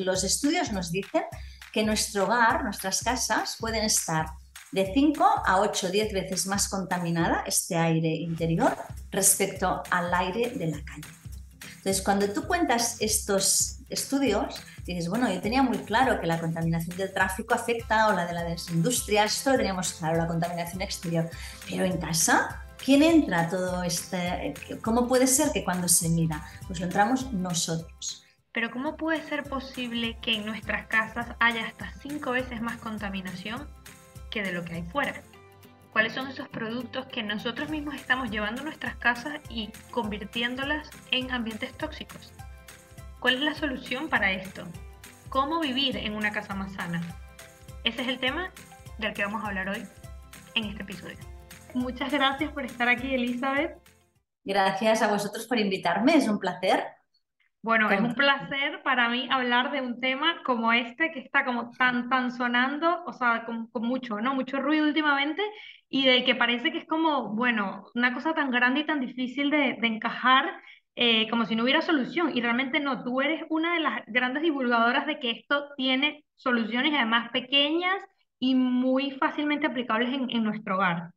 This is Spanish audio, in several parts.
los estudios nos dicen que nuestro hogar, nuestras casas, pueden estar de 5 a 8 o 10 veces más contaminada este aire interior respecto al aire de la calle. Entonces, cuando tú cuentas estos estudios, dices, bueno, yo tenía muy claro que la contaminación del tráfico afecta, o la de las industrias, esto lo teníamos claro, la contaminación exterior, pero en casa, ¿quién entra a todo este? ¿Cómo puede ser que cuando se mira? Pues lo entramos nosotros. Pero ¿cómo puede ser posible que en nuestras casas haya hasta 5 veces más contaminación que de lo que hay fuera? ¿Cuáles son esos productos que nosotros mismos estamos llevando a nuestras casas y convirtiéndolas en ambientes tóxicos? ¿Cuál es la solución para esto? ¿Cómo vivir en una casa más sana? Ese es el tema del que vamos a hablar hoy en este episodio. Muchas gracias por estar aquí, Elizabeth. Gracias a vosotros por invitarme, es un placer. Bueno, es un placer para mí hablar de un tema como este que está como tan sonando, o sea, con mucho, ¿no? Mucho ruido últimamente y del que parece que es como, bueno, una cosa tan grande y tan difícil de encajar, como si no hubiera solución. Y realmente no, tú eres una de las grandes divulgadoras de que esto tiene soluciones, además pequeñas y muy fácilmente aplicables en nuestro hogar.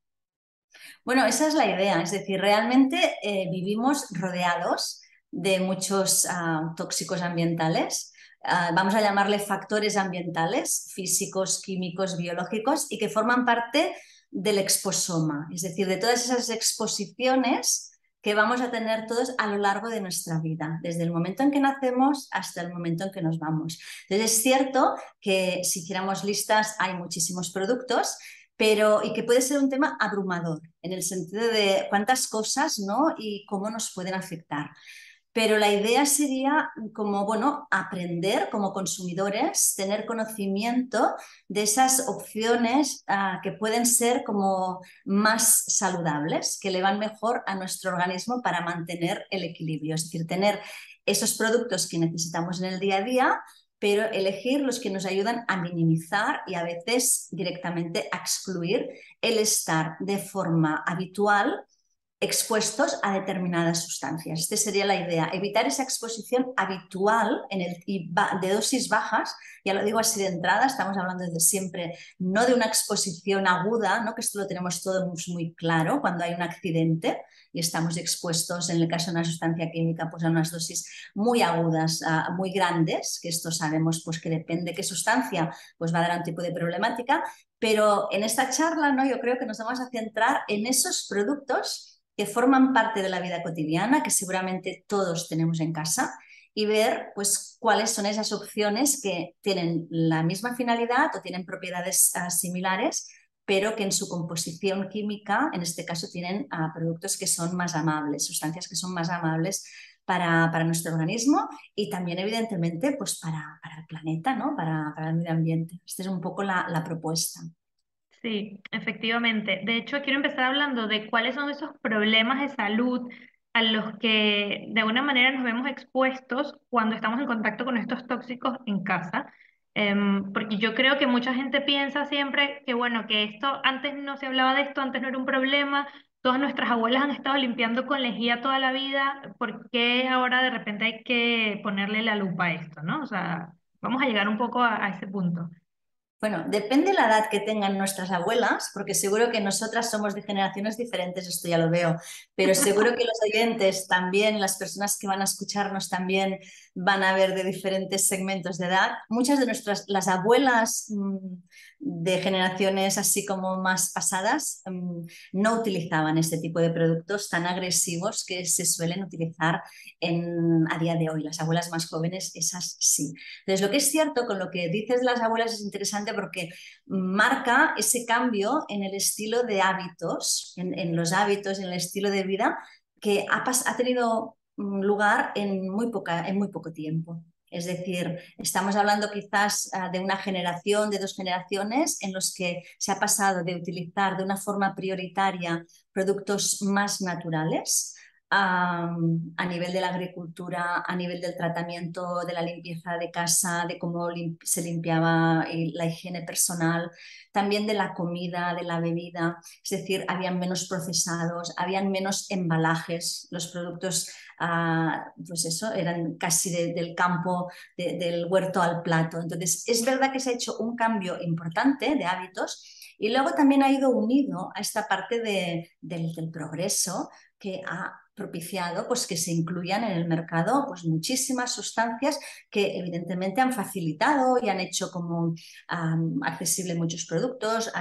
Bueno, esa es la idea, es decir, realmente vivimos rodeados de muchos tóxicos ambientales, vamos a llamarle factores ambientales, físicos, químicos, biológicos, y que forman parte del exposoma, es decir, de todas esas exposiciones que vamos a tener todos a lo largo de nuestra vida, desde el momento en que nacemos hasta el momento en que nos vamos. Entonces es cierto que si hiciéramos listas hay muchísimos productos, pero y que puede ser un tema abrumador en el sentido de cuántas cosas, ¿no? Y cómo nos pueden afectar. Pero la idea sería como, bueno, aprender como consumidores, tener conocimiento de esas opciones que pueden ser como más saludables, que le van mejor a nuestro organismo para mantener el equilibrio. Es decir, tener esos productos que necesitamos en el día a día, pero elegir los que nos ayudan a minimizar y a veces directamente a excluir el estar de forma habitual expuestos a determinadas sustancias. Esta sería la idea, evitar esa exposición habitual de dosis bajas, ya lo digo así de entrada, estamos hablando de siempre, no de una exposición aguda, ¿no? Que esto lo tenemos todos muy claro cuando hay un accidente y estamos expuestos, en el caso de una sustancia química, pues a unas dosis muy agudas, muy grandes, que esto sabemos pues que depende de qué sustancia, pues va a dar un tipo de problemática, pero en esta charla, ¿no? Yo creo que nos vamos a centrar en esos productos que forman parte de la vida cotidiana, que seguramente todos tenemos en casa, y ver pues, cuáles son esas opciones que tienen la misma finalidad o tienen propiedades similares, pero que en su composición química, en este caso, tienen productos que son más amables, sustancias que son más amables para nuestro organismo y también, evidentemente, pues para el planeta, ¿no? Para el medio ambiente. Esta es un poco la propuesta. Sí, efectivamente. De hecho, quiero empezar hablando de cuáles son esos problemas de salud a los que de alguna manera nos vemos expuestos cuando estamos en contacto con estos tóxicos en casa. Porque yo creo que mucha gente piensa siempre que, bueno, que esto antes no se hablaba de esto, antes no era un problema, todas nuestras abuelas han estado limpiando con lejía toda la vida, ¿por qué ahora de repente hay que ponerle la lupa a esto, ¿no? O sea, vamos a llegar un poco a ese punto. Bueno, depende la edad que tengan nuestras abuelas, porque seguro que nosotras somos de generaciones diferentes, esto ya lo veo, pero seguro que los oyentes también, las personas que van a escucharnos también van a ver de diferentes segmentos de edad. Muchas de las abuelas de generaciones así como más pasadas no utilizaban este tipo de productos tan agresivos que se suelen utilizar a día de hoy. Las abuelas más jóvenes, esas sí. Entonces, lo que es cierto con lo que dices de las abuelas es interesante porque marca ese cambio en el estilo de hábitos, en los hábitos, en el estilo de vida que ha tenido lugar en muy poco tiempo. Es decir, estamos hablando quizás de una generación, de 2 generaciones, en los que se ha pasado de utilizar de una forma prioritaria productos más naturales a nivel de la agricultura, a nivel del tratamiento, de la limpieza de casa, de cómo se limpiaba la higiene personal, también de la comida, de la bebida, es decir, habían menos procesados, habían menos embalajes, los productos, pues eso, eran casi del campo, del huerto al plato. Entonces, es verdad que se ha hecho un cambio importante de hábitos y luego también ha ido unido a esta parte del progreso que ha propiciado pues, que se incluyan en el mercado pues, muchísimas sustancias que evidentemente han facilitado y han hecho como accesible muchos productos,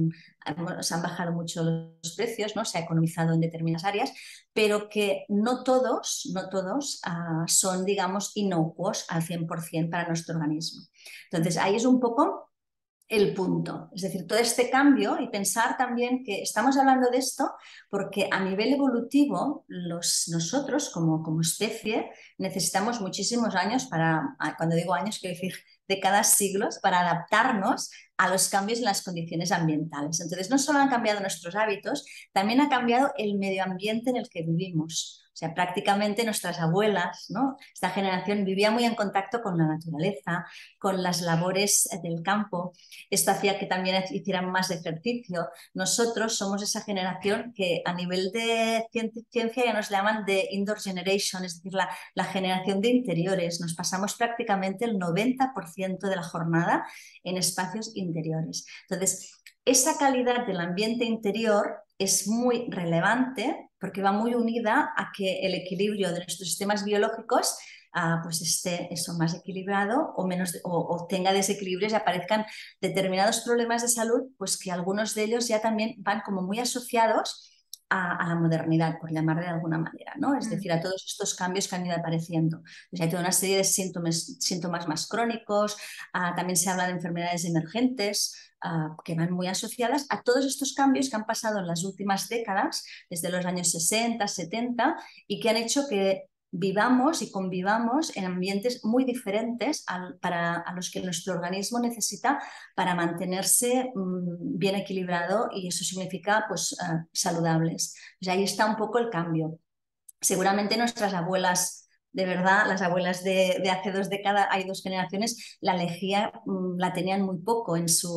se han bajado mucho los precios, ¿no? Se ha economizado en determinadas áreas, pero que no todos son, digamos, inocuos al 100% para nuestro organismo. Entonces, ahí es un poco el punto. Es decir, todo este cambio y pensar también que estamos hablando de esto porque a nivel evolutivo nosotros como especie necesitamos muchísimos años para, cuando digo años quiero decir décadas, siglos, para adaptarnos a los cambios en las condiciones ambientales. Entonces, no solo han cambiado nuestros hábitos, también ha cambiado el medio ambiente en el que vivimos. O sea, prácticamente nuestras abuelas, ¿no? Esta generación vivía muy en contacto con la naturaleza, con las labores del campo. Esto hacía que también hicieran más ejercicio. Nosotros somos esa generación que a nivel de ciencia ya nos llaman de indoor generation, es decir, la generación de interiores. Nos pasamos prácticamente el 90% de la jornada en espacios interiores. Entonces, esa calidad del ambiente interior es muy relevante porque va muy unida a que el equilibrio de nuestros sistemas biológicos pues esté eso más equilibrado o, o tenga desequilibrios y aparezcan determinados problemas de salud, pues que algunos de ellos ya también van como muy asociados a la modernidad, por llamar de alguna manera, ¿no? Es decir, a todos estos cambios que han ido apareciendo. Pues hay toda una serie de síntomas más crónicos, también se habla de enfermedades emergentes, que van muy asociadas a todos estos cambios que han pasado en las últimas décadas, desde los años 60, 70, y que han hecho que vivamos y convivamos en ambientes muy diferentes a los que nuestro organismo necesita para mantenerse bien equilibrado y eso significa pues, saludables. Pues ahí está un poco el cambio. Seguramente nuestras abuelas, de verdad, las abuelas de hace 2 décadas, hay 2 generaciones, la lejía la tenían muy poco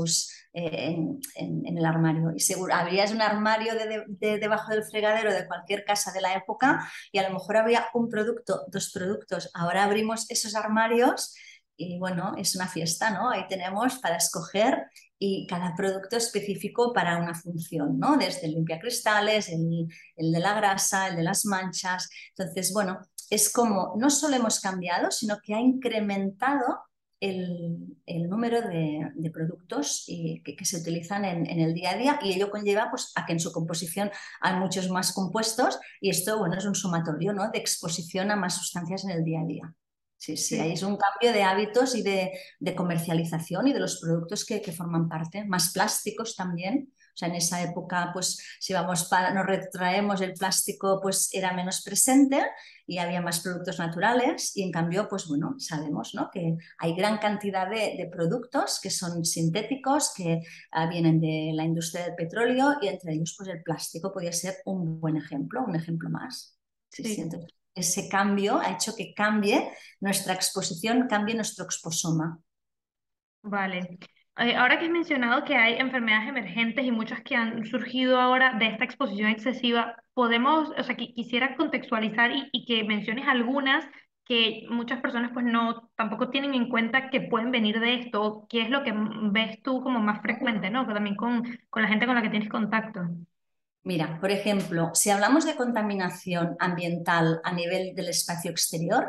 en el armario. Y seguro, habrías un armario debajo del fregadero de cualquier casa de la época y a lo mejor había un producto, 2 productos. Ahora abrimos esos armarios y bueno, es una fiesta, ¿no? Ahí tenemos para escoger y cada producto específico para una función, ¿no? Desde el limpiacristales, el de la grasa, el de las manchas. Entonces, bueno, es como no solo hemos cambiado, sino que ha incrementado el número de productos que se utilizan en el día a día y ello conlleva pues, a que en su composición hay muchos más compuestos y esto bueno, es un sumatorio, ¿no? De exposición a más sustancias en el día a día. Sí, sí, ahí es un cambio de hábitos y de comercialización y de los productos que forman parte, más plásticos también. O sea, en esa época, pues si nos retraemos, el plástico pues era menos presente y había más productos naturales y en cambio, pues bueno, sabemos, ¿no? Que hay gran cantidad de productos que son sintéticos, que vienen de la industria del petróleo y entre ellos pues el plástico podría ser un buen ejemplo, un ejemplo más. Sí, sí, Sí. entonces ese cambio ha hecho que cambie nuestra exposición, cambie nuestro exposoma. Vale. Ahora que has mencionado que hay enfermedades emergentes y muchas que han surgido ahora de esta exposición excesiva, podemos, o sea, quisiera contextualizar y que menciones algunas que muchas personas pues no, tampoco tienen en cuenta que pueden venir de esto, qué es lo que ves tú como más frecuente, ¿no? Que también con la gente con la que tienes contacto. Mira, por ejemplo, si hablamos de contaminación ambiental a nivel del espacio exterior,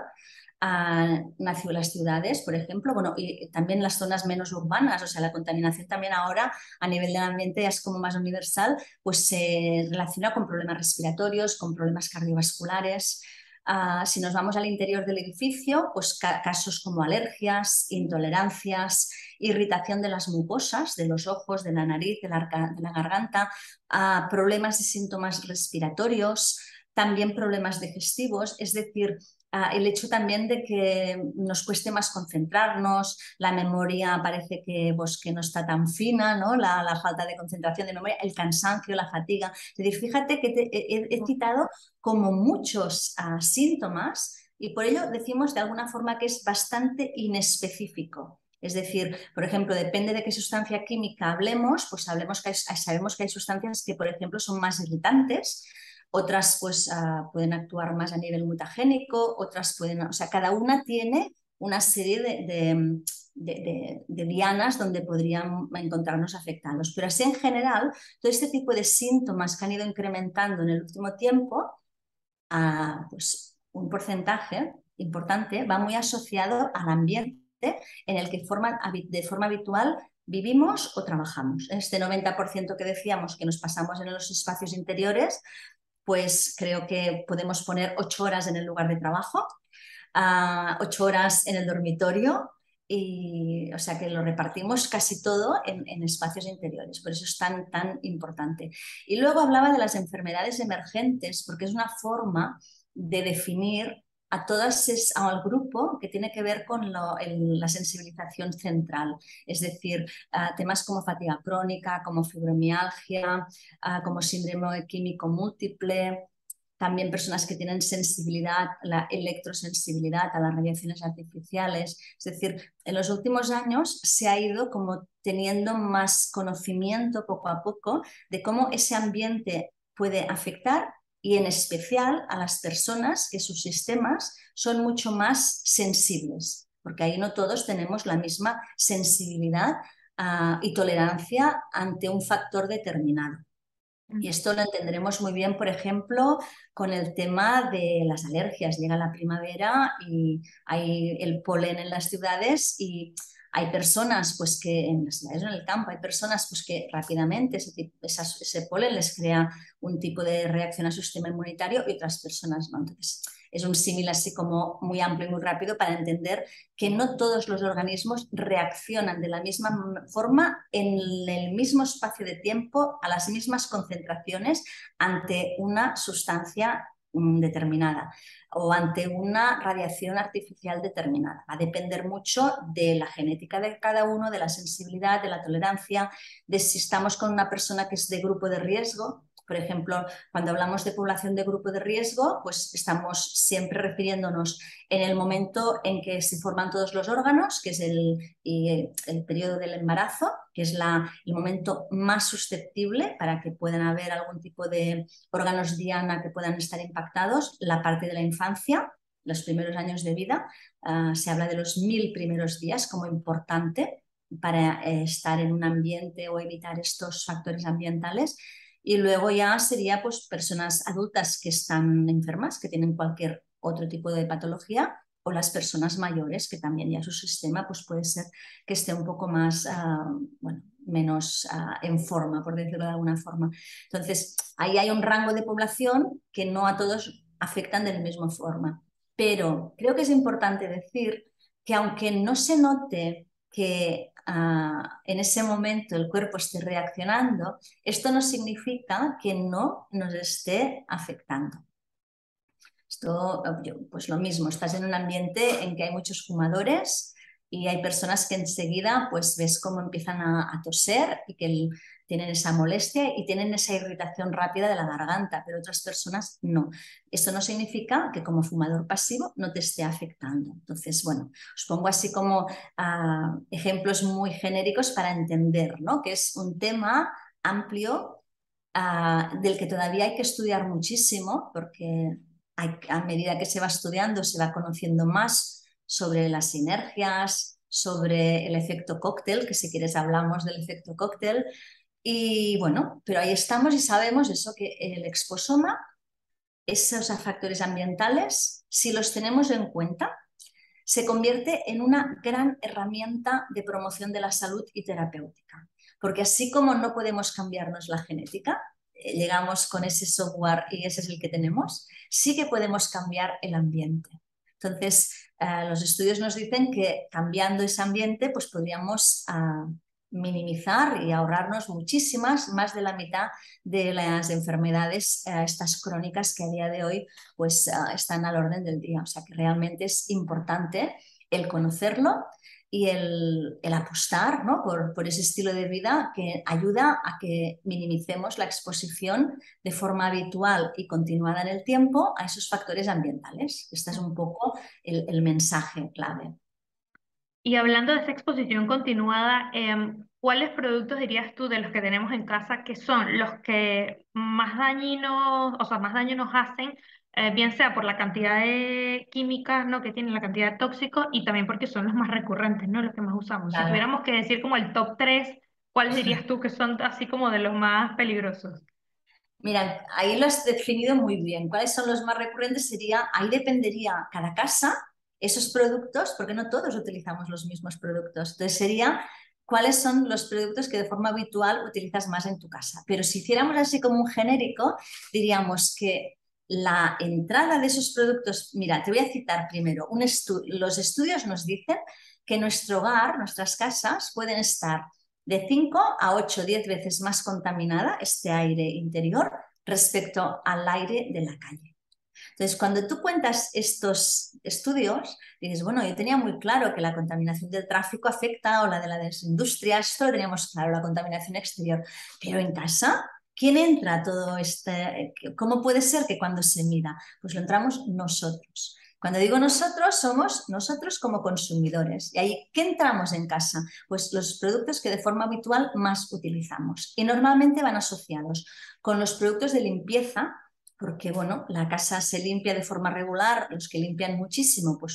nació en las ciudades, por ejemplo, bueno, y también las zonas menos urbanas, o sea, la contaminación también ahora a nivel del ambiente ya es como más universal, pues se relaciona con problemas respiratorios, con problemas cardiovasculares. Si nos vamos al interior del edificio, pues casos como alergias, intolerancias, irritación de las mucosas, de los ojos, de la nariz, de la garganta, problemas y síntomas respiratorios, también problemas digestivos, es decir, el hecho también de que nos cueste más concentrarnos, la memoria parece que no está tan fina, ¿no? La falta de concentración de memoria, el cansancio, la fatiga. Es decir, fíjate que he citado como muchos síntomas y por ello decimos de alguna forma que es bastante inespecífico. Es decir, por ejemplo, depende de qué sustancia química hablemos, pues sabemos que hay sustancias que, por ejemplo, son más irritantes, otras pues pueden actuar más a nivel mutagénico, otras pueden, o sea, cada una tiene una serie de dianas donde podrían encontrarnos afectados. Pero así en general, todo este tipo de síntomas que han ido incrementando en el último tiempo, pues un porcentaje importante va muy asociado al ambiente en el que de forma habitual vivimos o trabajamos. Este 90% que decíamos que nos pasamos en los espacios interiores, pues creo que podemos poner 8 horas en el lugar de trabajo, 8 horas en el dormitorio, y, o sea que lo repartimos casi todo en espacios interiores, por eso es tan importante. Y luego hablaba de las enfermedades emergentes, porque es una forma de definir al grupo que tiene que ver con la sensibilización central, es decir, temas como fatiga crónica, como fibromialgia, como síndrome químico múltiple, también personas que tienen sensibilidad, la electrosensibilidad a las radiaciones artificiales. Es decir, en los últimos años se ha ido como teniendo más conocimiento poco a poco de cómo ese ambiente puede afectar y en especial a las personas que sus sistemas son mucho más sensibles, porque ahí no todos tenemos la misma sensibilidad y tolerancia ante un factor determinado. Y esto lo entenderemos muy bien, por ejemplo, con el tema de las alergias. Llega la primavera y hay el polen en las ciudades y hay personas pues, que en las ciudades o en el campo, hay personas pues, que rápidamente ese polen les crea un tipo de reacción a su sistema inmunitario y otras personas no. Entonces, es un símil así como muy amplio y muy rápido para entender que no todos los organismos reaccionan de la misma forma en el mismo espacio de tiempo, a las mismas concentraciones ante una sustancia determinada o ante una radiación artificial determinada. Va a depender mucho de la genética de cada uno, de la sensibilidad, de la tolerancia, de si estamos con una persona que es de grupo de riesgo. Por ejemplo, cuando hablamos de población de grupo de riesgo, pues estamos siempre refiriéndonos en el momento en que se forman todos los órganos, que es el periodo del embarazo, que es el momento más susceptible para que puedan haber algún tipo de órganos diana que puedan estar impactados, la parte de la infancia, los primeros años de vida. Se habla de los 1000 primeros días como importante para estar en un ambiente o evitar estos factores ambientales. Y luego ya sería pues personas adultas que están enfermas, que tienen cualquier otro tipo de patología, o las personas mayores, que también ya su sistema pues puede ser que esté un poco más, bueno, menos en forma, por decirlo de alguna forma. Entonces, ahí hay un rango de población que no a todos afectan de la misma forma. Pero creo que es importante decir que aunque no se note que en ese momento el cuerpo esté reaccionando, esto no significa que no nos esté afectando. Esto, pues lo mismo, estás en un ambiente en que hay muchos fumadores y hay personas que enseguida pues ves cómo empiezan a toser y que tienen esa molestia y tienen esa irritación rápida de la garganta, pero otras personas no. Esto no significa que como fumador pasivo no te esté afectando. Entonces, bueno, os pongo así como ejemplos muy genéricos para entender, ¿no? Que es un tema amplio del que todavía hay que estudiar muchísimo porque a medida que se va estudiando se va conociendo más sobre las sinergias, sobre el efecto cóctel, que si quieres hablamos del efecto cóctel. Y bueno, pero ahí estamos y sabemos eso, que el exposoma, esos factores ambientales, si los tenemos en cuenta, se convierte en una gran herramienta de promoción de la salud y terapéutica. Porque así como no podemos cambiarnos la genética, llegamos con ese software y ese es el que tenemos, sí que podemos cambiar el ambiente. Entonces, los estudios nos dicen que cambiando ese ambiente, pues podríamos minimizar y ahorrarnos muchísimas, más de la mitad de las enfermedades estas crónicas que a día de hoy pues están al orden del día. O sea que realmente es importante el conocerlo y el apostar, ¿no?, por ese estilo de vida que ayuda a que minimicemos la exposición de forma habitual y continuada en el tiempo a esos factores ambientales. Este es un poco el mensaje clave. Y hablando de esa exposición continuada, ¿cuáles productos dirías tú de los que tenemos en casa que son los que más dañinos, o sea, más daño nos hacen, bien sea por la cantidad de químicas, ¿no?, que tienen, la cantidad de tóxicos, y también porque son los más recurrentes, ¿no?, los que más usamos? Si Claro. tuviéramos que decir como el top 3, ¿cuáles dirías tú que son así como de los más peligrosos? Mira, ahí lo has definido muy bien. ¿Cuáles son los más recurrentes? Ahí dependería cada casa, esos productos, porque no todos utilizamos los mismos productos. Entonces sería cuáles son los productos que de forma habitual utilizas más en tu casa. Pero si hiciéramos así como un genérico, diríamos que la entrada de esos productos, mira, te voy a citar primero, los estudios nos dicen que nuestro hogar, nuestras casas pueden estar de 5 a 8 o 10 veces más contaminada este aire interior respecto al aire de la calle. Entonces, cuando tú cuentas estos estudios, dices, bueno, yo tenía muy claro que la contaminación del tráfico afecta o la de las industrias, esto lo teníamos claro, la contaminación exterior, pero en casa, ¿quién entra a todo este? ¿Cómo puede ser que cuando se mida? Pues lo entramos nosotros. Cuando digo nosotros, somos nosotros como consumidores. ¿Y ahí qué entramos en casa? Pues los productos que de forma habitual más utilizamos. Y normalmente van asociados con los productos de limpieza, porque bueno, la casa se limpia de forma regular, los que limpian muchísimo, pues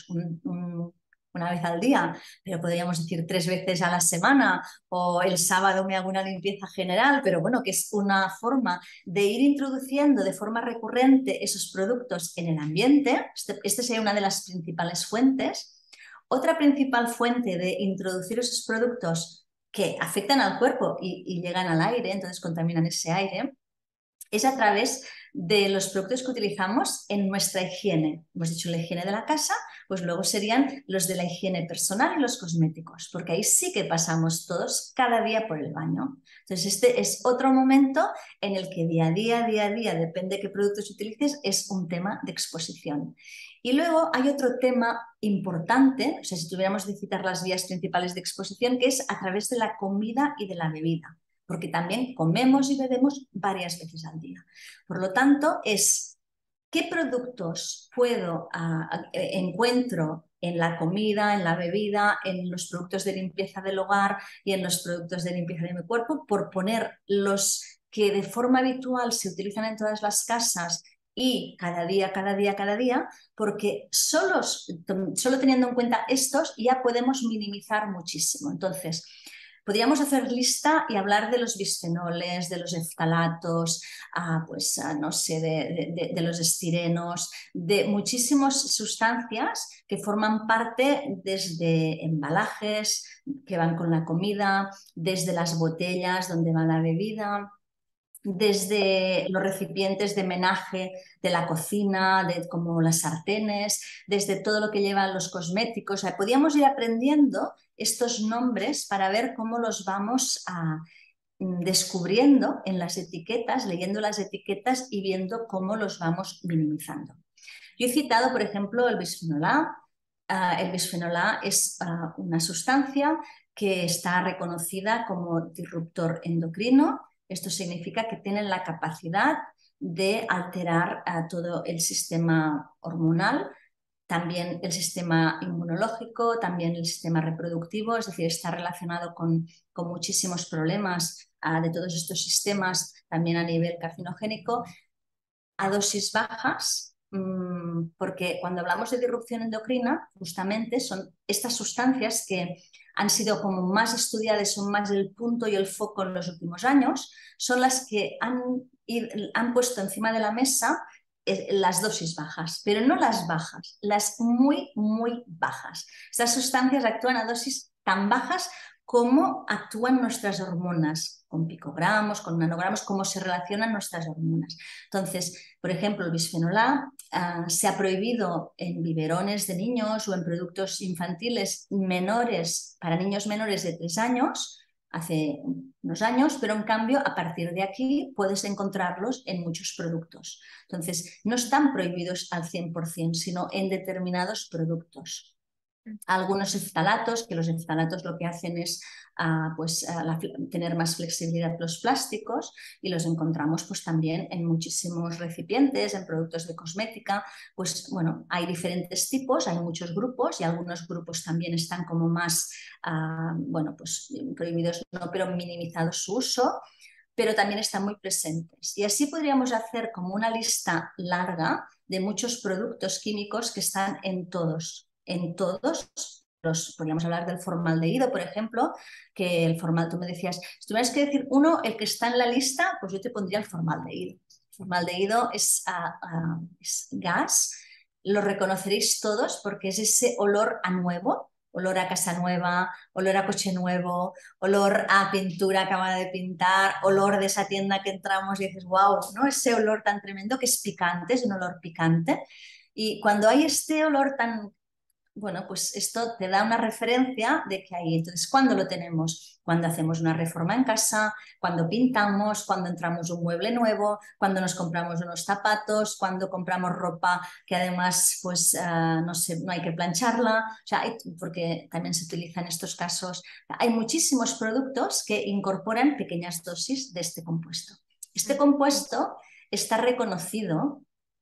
una vez al día, pero podríamos decir 3 veces a la semana, o el sábado me hago una limpieza general, pero bueno, que es una forma de ir introduciendo de forma recurrente esos productos en el ambiente. Este sería una de las principales fuentes. Otra principal fuente de introducir esos productos que afectan al cuerpo y llegan al aire, entonces contaminan ese aire, es a través de los productos que utilizamos en nuestra higiene. Hemos dicho la higiene de la casa, pues luego serían los de la higiene personal y los cosméticos, porque ahí sí que pasamos todos cada día por el baño. Entonces este es otro momento en el que día a día, depende de qué productos utilices, es un tema de exposición. Y luego hay otro tema importante, o sea, si tuviéramos que citar las vías principales de exposición, que es a través de la comida y de la bebida, porque también comemos y bebemos varias veces al día. Por lo tanto, es qué productos encuentro en la comida, en la bebida, en los productos de limpieza del hogar y en los productos de limpieza de mi cuerpo, por poner los que de forma habitual se utilizan en todas las casas y cada día, porque solo teniendo en cuenta estos ya podemos minimizar muchísimo. Entonces, podríamos hacer lista y hablar de los bisfenoles, de los eftalatos, no sé, de los estirenos, de muchísimas sustancias que forman parte desde embalajes que van con la comida, desde las botellas donde va la bebida, desde los recipientes de menaje de la cocina, como las sartenes, desde todo lo que llevan los cosméticos. O sea, podíamos ir aprendiendo estos nombres para ver cómo los vamos descubriendo en las etiquetas, leyendo las etiquetas y viendo cómo los vamos minimizando. Yo he citado, por ejemplo, el bisfenol A. El bisfenol A es una sustancia que está reconocida como disruptor endocrino. Esto significa que tienen la capacidad de alterar todo el sistema hormonal, también el sistema inmunológico, también el sistema reproductivo, es decir, está relacionado con muchísimos problemas de todos estos sistemas, también a nivel carcinogénico, a dosis bajas, porque cuando hablamos de disrupción endocrina, justamente son estas sustancias que han sido como más estudiadas, son más el punto y el foco en los últimos años, son las que han puesto encima de la mesa las dosis bajas, pero no las bajas, las muy, muy bajas. Estas sustancias actúan a dosis tan bajas como actúan nuestras hormonas, con picogramos, con nanogramos, cómo se relacionan nuestras hormonas. Entonces, por ejemplo, el bisfenol A se ha prohibido en biberones de niños o en productos infantiles menores, para niños menores de 3 años, hace unos años, pero en cambio a partir de aquí puedes encontrarlos en muchos productos. Entonces, no están prohibidos al 100%, sino en determinados productos. Algunos eftalatos, que los eftalatos lo que hacen es tener más flexibilidad los plásticos, y los encontramos pues también en muchísimos recipientes, en productos de cosmética. Pues bueno, hay diferentes tipos, hay muchos grupos, y algunos grupos también están como más, pues prohibidos no, pero minimizado su uso, pero también están muy presentes. Y así podríamos hacer como una lista larga de muchos productos químicos que están en todos los, podríamos hablar del formaldehído, por ejemplo, que el formal, tú me decías, si tuvieras que decir uno, el que está en la lista, pues yo te pondría el formaldehído. El formaldehído es gas, lo reconoceréis todos porque es ese olor a nuevo, olor a casa nueva, olor a coche nuevo, olor a pintura acabada de pintar, olor de esa tienda que entramos y dices, wow, ¿no? Ese olor tan tremendo que es picante, es un olor picante. Y cuando hay este olor tan, bueno, pues esto te da una referencia de que hay. Entonces, ¿cuándo lo tenemos? Cuando hacemos una reforma en casa, cuando pintamos, cuando entramos un mueble nuevo, cuando nos compramos unos zapatos, cuando compramos ropa que además, pues, no sé, no hay que plancharla. O sea, porque también se utiliza en estos casos. Hay muchísimos productos que incorporan pequeñas dosis de este compuesto. Este compuesto está reconocido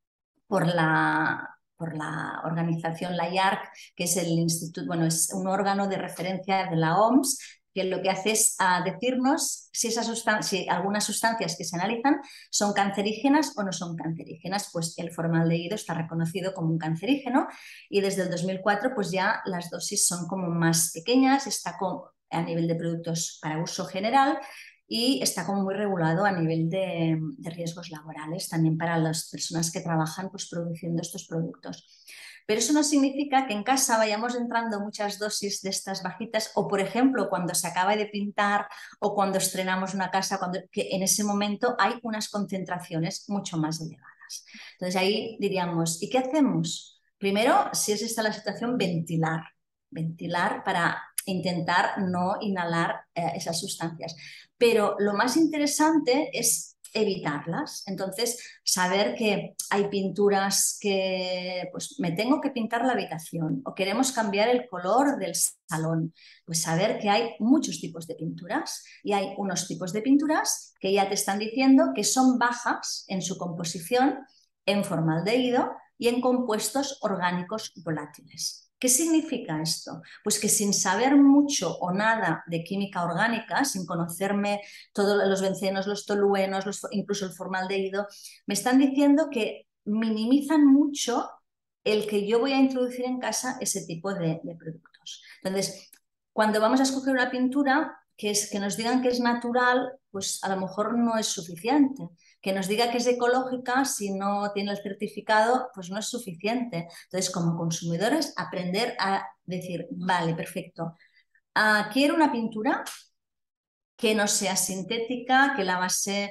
por la organización, la IARC, que es el instituto, bueno, es un órgano de referencia de la OMS, que lo que hace es decirnos si algunas sustancias que se analizan son cancerígenas o no son cancerígenas. Pues el formaldehído está reconocido como un cancerígeno, y desde el 2004 pues ya las dosis son como más pequeñas, está a nivel de productos para uso general, y está como muy regulado a nivel de riesgos laborales también para las personas que trabajan pues, produciendo estos productos. Pero eso no significa que en casa vayamos entrando muchas dosis de estas bajitas, o por ejemplo cuando se acaba de pintar o cuando estrenamos una casa, que en ese momento hay unas concentraciones mucho más elevadas. Entonces ahí diríamos, ¿y qué hacemos? Primero, si es esta la situación, ventilar para intentar no inhalar esas sustancias. Pero lo más interesante es evitarlas. Entonces, saber que hay pinturas que, pues, me tengo que pintar la habitación o queremos cambiar el color del salón, pues saber que hay muchos tipos de pinturas, y hay unos tipos de pinturas que ya te están diciendo que son bajas en su composición en formaldehído y en compuestos orgánicos volátiles. ¿Qué significa esto? Pues que sin saber mucho o nada de química orgánica, sin conocerme todos los bencenos, los toluenos, incluso el formaldehído, me están diciendo que minimizan mucho el que yo voy a introducir en casa ese tipo de productos. Entonces, cuando vamos a escoger una pintura, que nos digan que es natural, pues a lo mejor no es suficiente. Que nos diga que es ecológica, si no tiene el certificado, pues no es suficiente. Entonces, como consumidores, aprender a decir, vale, perfecto, quiero una pintura que no sea sintética, que la base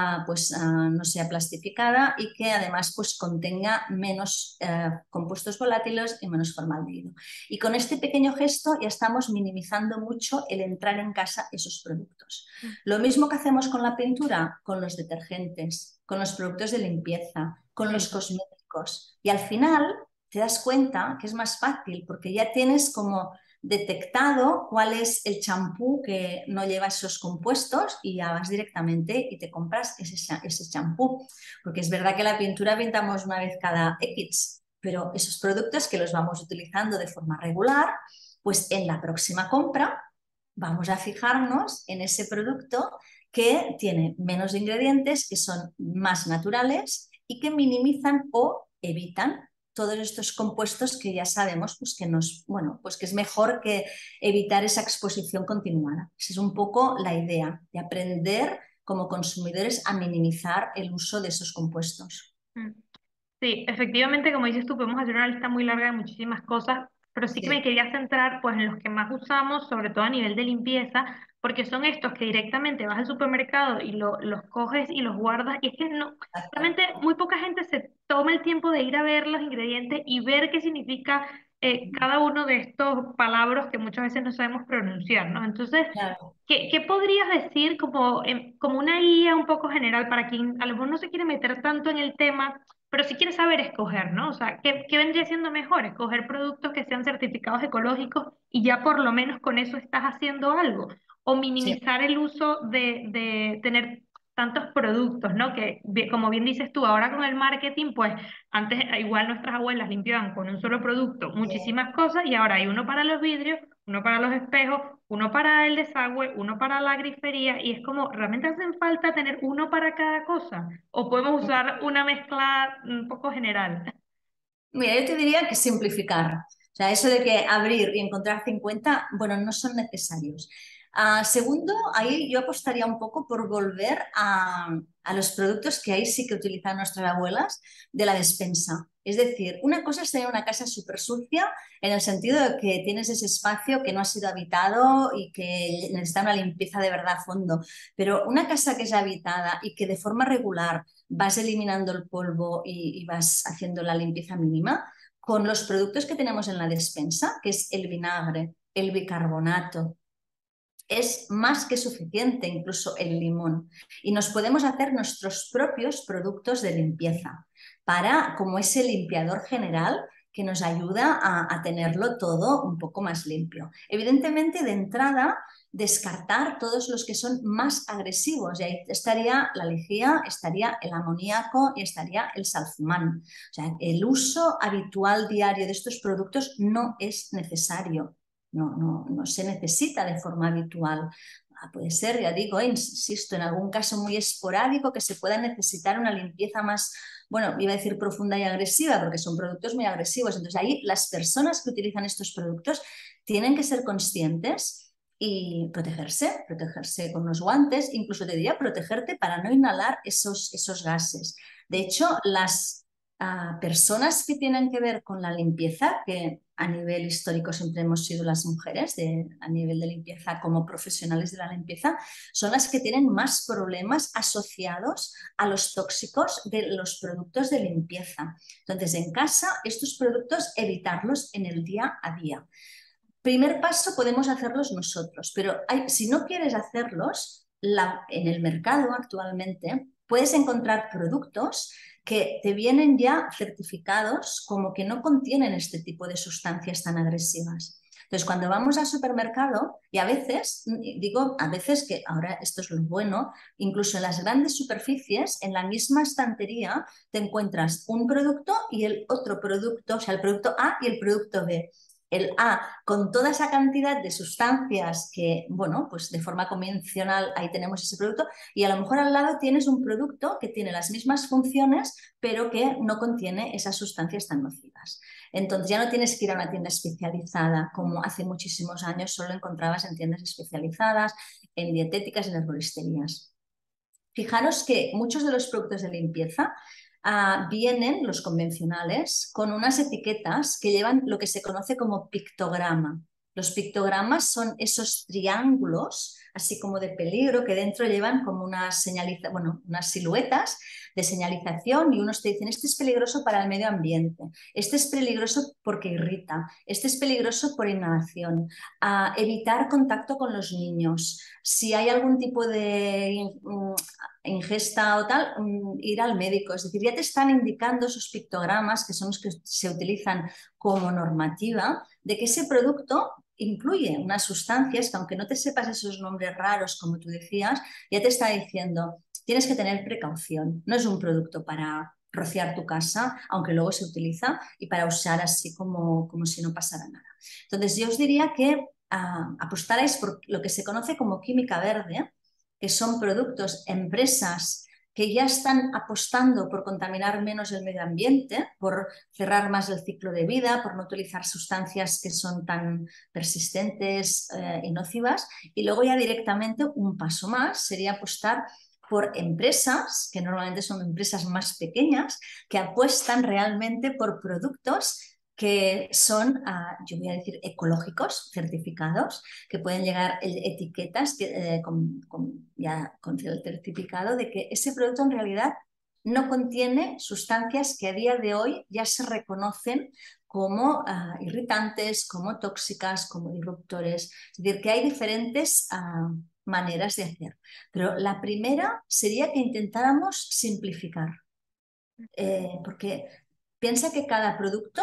no sea plastificada, y que además pues, contenga menos compuestos volátiles y menos formaldehído. Y con este pequeño gesto ya estamos minimizando mucho el entrar en casa esos productos. Lo mismo que hacemos con la pintura, con los detergentes, con los productos de limpieza, con los cosméticos. Y al final te das cuenta que es más fácil porque ya tienes como detectado cuál es el champú que no lleva esos compuestos, y ya vas directamente y te compras ese champú. Porque es verdad que la pintura pintamos una vez cada X, pero esos productos que los vamos utilizando de forma regular, pues en la próxima compra vamos a fijarnos en ese producto que tiene menos ingredientes, que son más naturales y que minimizan o evitan todos estos compuestos que ya sabemos pues que es mejor que evitar esa exposición continuada. Esa es un poco la idea, de aprender como consumidores a minimizar el uso de esos compuestos. Sí, efectivamente, como dices tú, podemos hacer una lista muy larga de muchísimas cosas, pero sí que me Sí, quería centrar pues en los que más usamos, sobre todo a nivel de limpieza, porque son estos que directamente vas al supermercado y los coges y los guardas, y es que no, exacto. realmente muy poca gente se toma el tiempo de ir a ver los ingredientes y ver qué significa cada uno de estos palabras que muchas veces no sabemos pronunciar, ¿no? Entonces, Claro. ¿qué podrías decir como, como una guía un poco general para quien a lo mejor no se quiere meter tanto en el tema, pero sí quiere saber escoger, ¿no? O sea, ¿qué vendría siendo mejor? Escoger productos que sean certificados ecológicos y ya por lo menos con eso estás haciendo algo. O Sí. minimizar el uso de tener tantos productos, ¿no? Que como bien dices tú, ahora con el marketing, pues antes igual nuestras abuelas limpiaban con un solo producto muchísimas cosas y ahora hay uno para los vidrios, uno para los espejos, uno para el desagüe, uno para la grifería y es como, ¿realmente hacen falta tener uno para cada cosa? ¿O podemos usar una mezcla un poco general? Mira, yo te diría que simplificar. O sea, eso de que abrir y encontrar 50, bueno, no son necesarios. Segundo, ahí yo apostaría un poco por volver a los productos que ahí sí que utilizan nuestras abuelas de la despensa. Es decir, una cosa es tener una casa súper sucia en el sentido de que tienes ese espacio que no ha sido habitado y que necesita una limpieza de verdad a fondo. Pero una casa que es habitada y que de forma regular vas eliminando el polvo y vas haciendo la limpieza mínima con los productos que tenemos en la despensa, que es el vinagre, el bicarbonato. Es más que suficiente, incluso el limón. Y nos podemos hacer nuestros propios productos de limpieza para, como ese limpiador general que nos ayuda a tenerlo todo un poco más limpio. Evidentemente, de entrada, descartar todos los que son más agresivos. Y ahí estaría la lejía, estaría el amoníaco y estaría el salfumán. O sea, el uso habitual diario de estos productos no es necesario. No se necesita de forma habitual. Puede ser, ya digo, insisto, en algún caso muy esporádico que se pueda necesitar una limpieza más, bueno, iba a decir profunda y agresiva, porque son productos muy agresivos. Entonces ahí las personas que utilizan estos productos tienen que ser conscientes y protegerse con los guantes, incluso te diría protegerte para no inhalar esos gases. De hecho, las personas que tienen que ver con la limpieza, que a nivel histórico siempre hemos sido las mujeres, a nivel de limpieza como profesionales de la limpieza, son las que tienen más problemas asociados a los tóxicos de los productos de limpieza. Entonces, en casa, estos productos evitarlos en el día a día. Primer paso podemos hacerlos nosotros, pero si no quieres hacerlos, en el mercado actualmente puedes encontrar productos que te vienen ya certificados como que no contienen este tipo de sustancias tan agresivas. Entonces, cuando vamos al supermercado, y a veces, digo a veces que ahora esto es lo bueno, incluso en las grandes superficies, en la misma estantería, te encuentras un producto y el otro producto, o sea, el producto A y el producto B. El A con toda esa cantidad de sustancias que, bueno, pues de forma convencional ahí tenemos ese producto y a lo mejor al lado tienes un producto que tiene las mismas funciones pero que no contiene esas sustancias tan nocivas. Entonces ya no tienes que ir a una tienda especializada como hace muchísimos años solo encontrabas en tiendas especializadas, en dietéticas, en herboristerías. Fijaros que muchos de los productos de limpieza vienen, los convencionales, con unas etiquetas que llevan lo que se conoce como pictograma. Los pictogramas son esos triángulos, así como de peligro, que dentro llevan como unas siluetas de señalización y unos te dicen, este es peligroso para el medio ambiente, este es peligroso porque irrita, este es peligroso por inhalación, evitar contacto con los niños, si hay algún tipo de ingesta o tal, ir al médico. Es decir, ya te están indicando esos pictogramas, que son los que se utilizan como normativa, de que ese producto incluye unas sustancias que aunque no te sepas esos nombres raros, como tú decías, ya te está diciendo, tienes que tener precaución. No es un producto para rociar tu casa, aunque luego se utiliza, y para usar así como si no pasara nada. Entonces, yo os diría que apostarais por lo que se conoce como química verde, que son productos, empresas que ya están apostando por contaminar menos el medio ambiente, por cerrar más el ciclo de vida, por no utilizar sustancias que son tan persistentes y nocivas. Y luego ya directamente un paso más sería apostar por empresas, que normalmente son empresas más pequeñas, que apuestan realmente por productos que son, yo voy a decir, ecológicos, certificados, que pueden llegar etiquetas con el certificado de que ese producto en realidad no contiene sustancias que a día de hoy ya se reconocen como irritantes, como tóxicas, como disruptores. Es decir, que hay diferentes maneras de hacer. Pero la primera sería que intentáramos simplificar. Porque piensa que cada producto,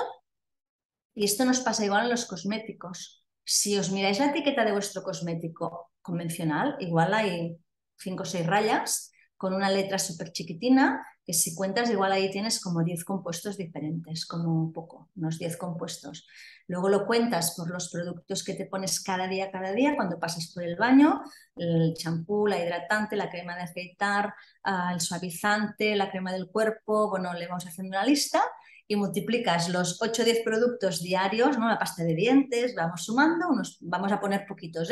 y esto nos pasa igual en los cosméticos, si os miráis la etiqueta de vuestro cosmético convencional, igual hay 5 o 6 rayas con una letra súper chiquitina, que si cuentas igual ahí tienes como 10 compuestos diferentes, como poco, unos 10 compuestos. Luego lo cuentas por los productos que te pones cada día, cuando pasas por el baño, el champú, la hidratante, la crema de afeitar, el suavizante, la crema del cuerpo, bueno, le vamos haciendo una lista y multiplicas los 8 o 10 productos diarios, ¿no? La pasta de dientes, vamos sumando, vamos a poner poquitos,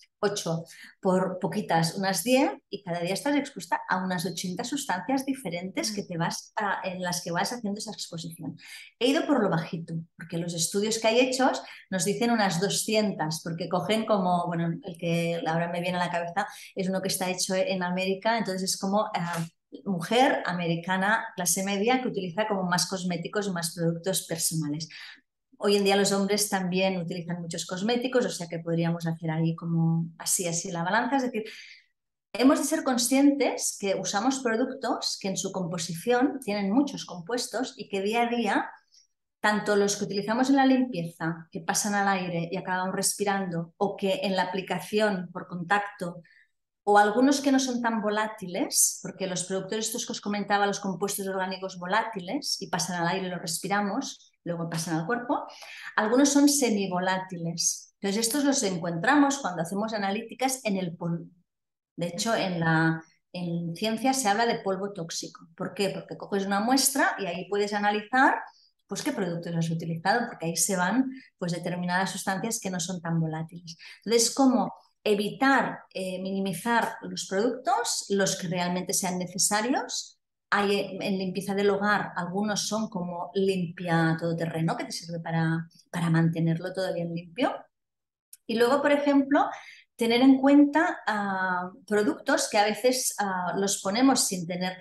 8 por poquitas, unas 10, y cada día estás expuesta a unas 80 sustancias diferentes que en las que vas haciendo esa exposición. He ido por lo bajito, porque los estudios que hay hechos nos dicen unas 200, porque cogen como, bueno, el que ahora me viene a la cabeza es uno que está hecho en América, entonces es como mujer americana, clase media, que utiliza como más cosméticos y más productos personales. Hoy en día los hombres también utilizan muchos cosméticos, o sea que podríamos hacer ahí como así la balanza. Es decir, hemos de ser conscientes que usamos productos que en su composición tienen muchos compuestos y que día a día, tanto los que utilizamos en la limpieza, que pasan al aire y acabamos respirando, o que en la aplicación por contacto, o algunos que no son tan volátiles, porque los productos estos que os comentaba, los compuestos orgánicos volátiles, y pasan al aire y los respiramos, luego pasan al cuerpo, algunos son semivolátiles. Entonces estos los encontramos cuando hacemos analíticas en el polvo. De hecho, en ciencia se habla de polvo tóxico. ¿Por qué? Porque coges una muestra y ahí puedes analizar pues qué productos has utilizado, porque ahí se van pues determinadas sustancias que no son tan volátiles. Entonces, ¿cómo evitar minimizar los productos, los que realmente sean necesarios? Hay en limpieza del hogar, algunos son como limpia todoterreno, que te sirve para mantenerlo todo bien limpio. Y luego, por ejemplo, tener en cuenta productos que a veces los ponemos sin tener,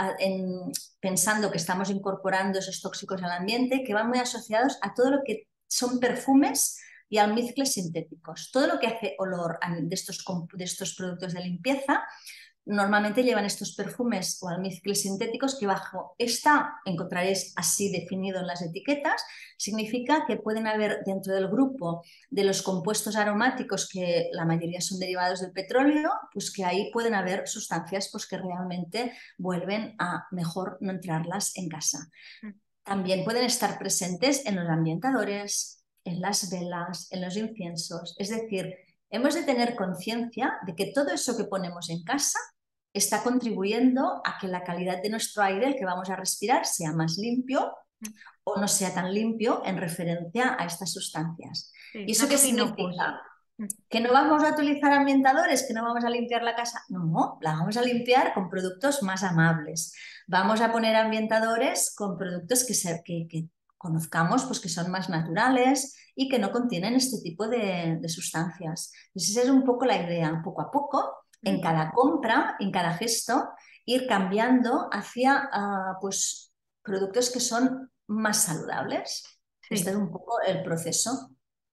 pensando que estamos incorporando esos tóxicos al ambiente, que van muy asociados a todo lo que son perfumes y almizcles sintéticos. Todo lo que hace olor de estos productos de limpieza normalmente llevan estos perfumes o almizcles sintéticos que bajo esta encontraréis así definido en las etiquetas. Significa que pueden haber dentro del grupo de los compuestos aromáticos, que la mayoría son derivados del petróleo, pues que ahí pueden haber sustancias pues que realmente vuelven a mejor no entrarlas en casa. También pueden estar presentes en los ambientadores, en las velas, en los inciensos. Es decir, hemos de tener conciencia de que todo eso que ponemos en casa está contribuyendo a que la calidad de nuestro aire, el que vamos a respirar, sea más limpio o no sea tan limpio en referencia a estas sustancias. Sí, ¿Y eso no qué son inocuos. significa? ¿Que no vamos a utilizar ambientadores? ¿Que no vamos a limpiar la casa? No, la vamos a limpiar con productos más amables. Vamos a poner ambientadores con productos que conozcamos, pues que son más naturales y que no contienen este tipo de sustancias. Entonces, esa es un poco la idea, poco a poco, en cada compra, en cada gesto, ir cambiando hacia pues, productos que son más saludables. Este es Sí. un poco el proceso.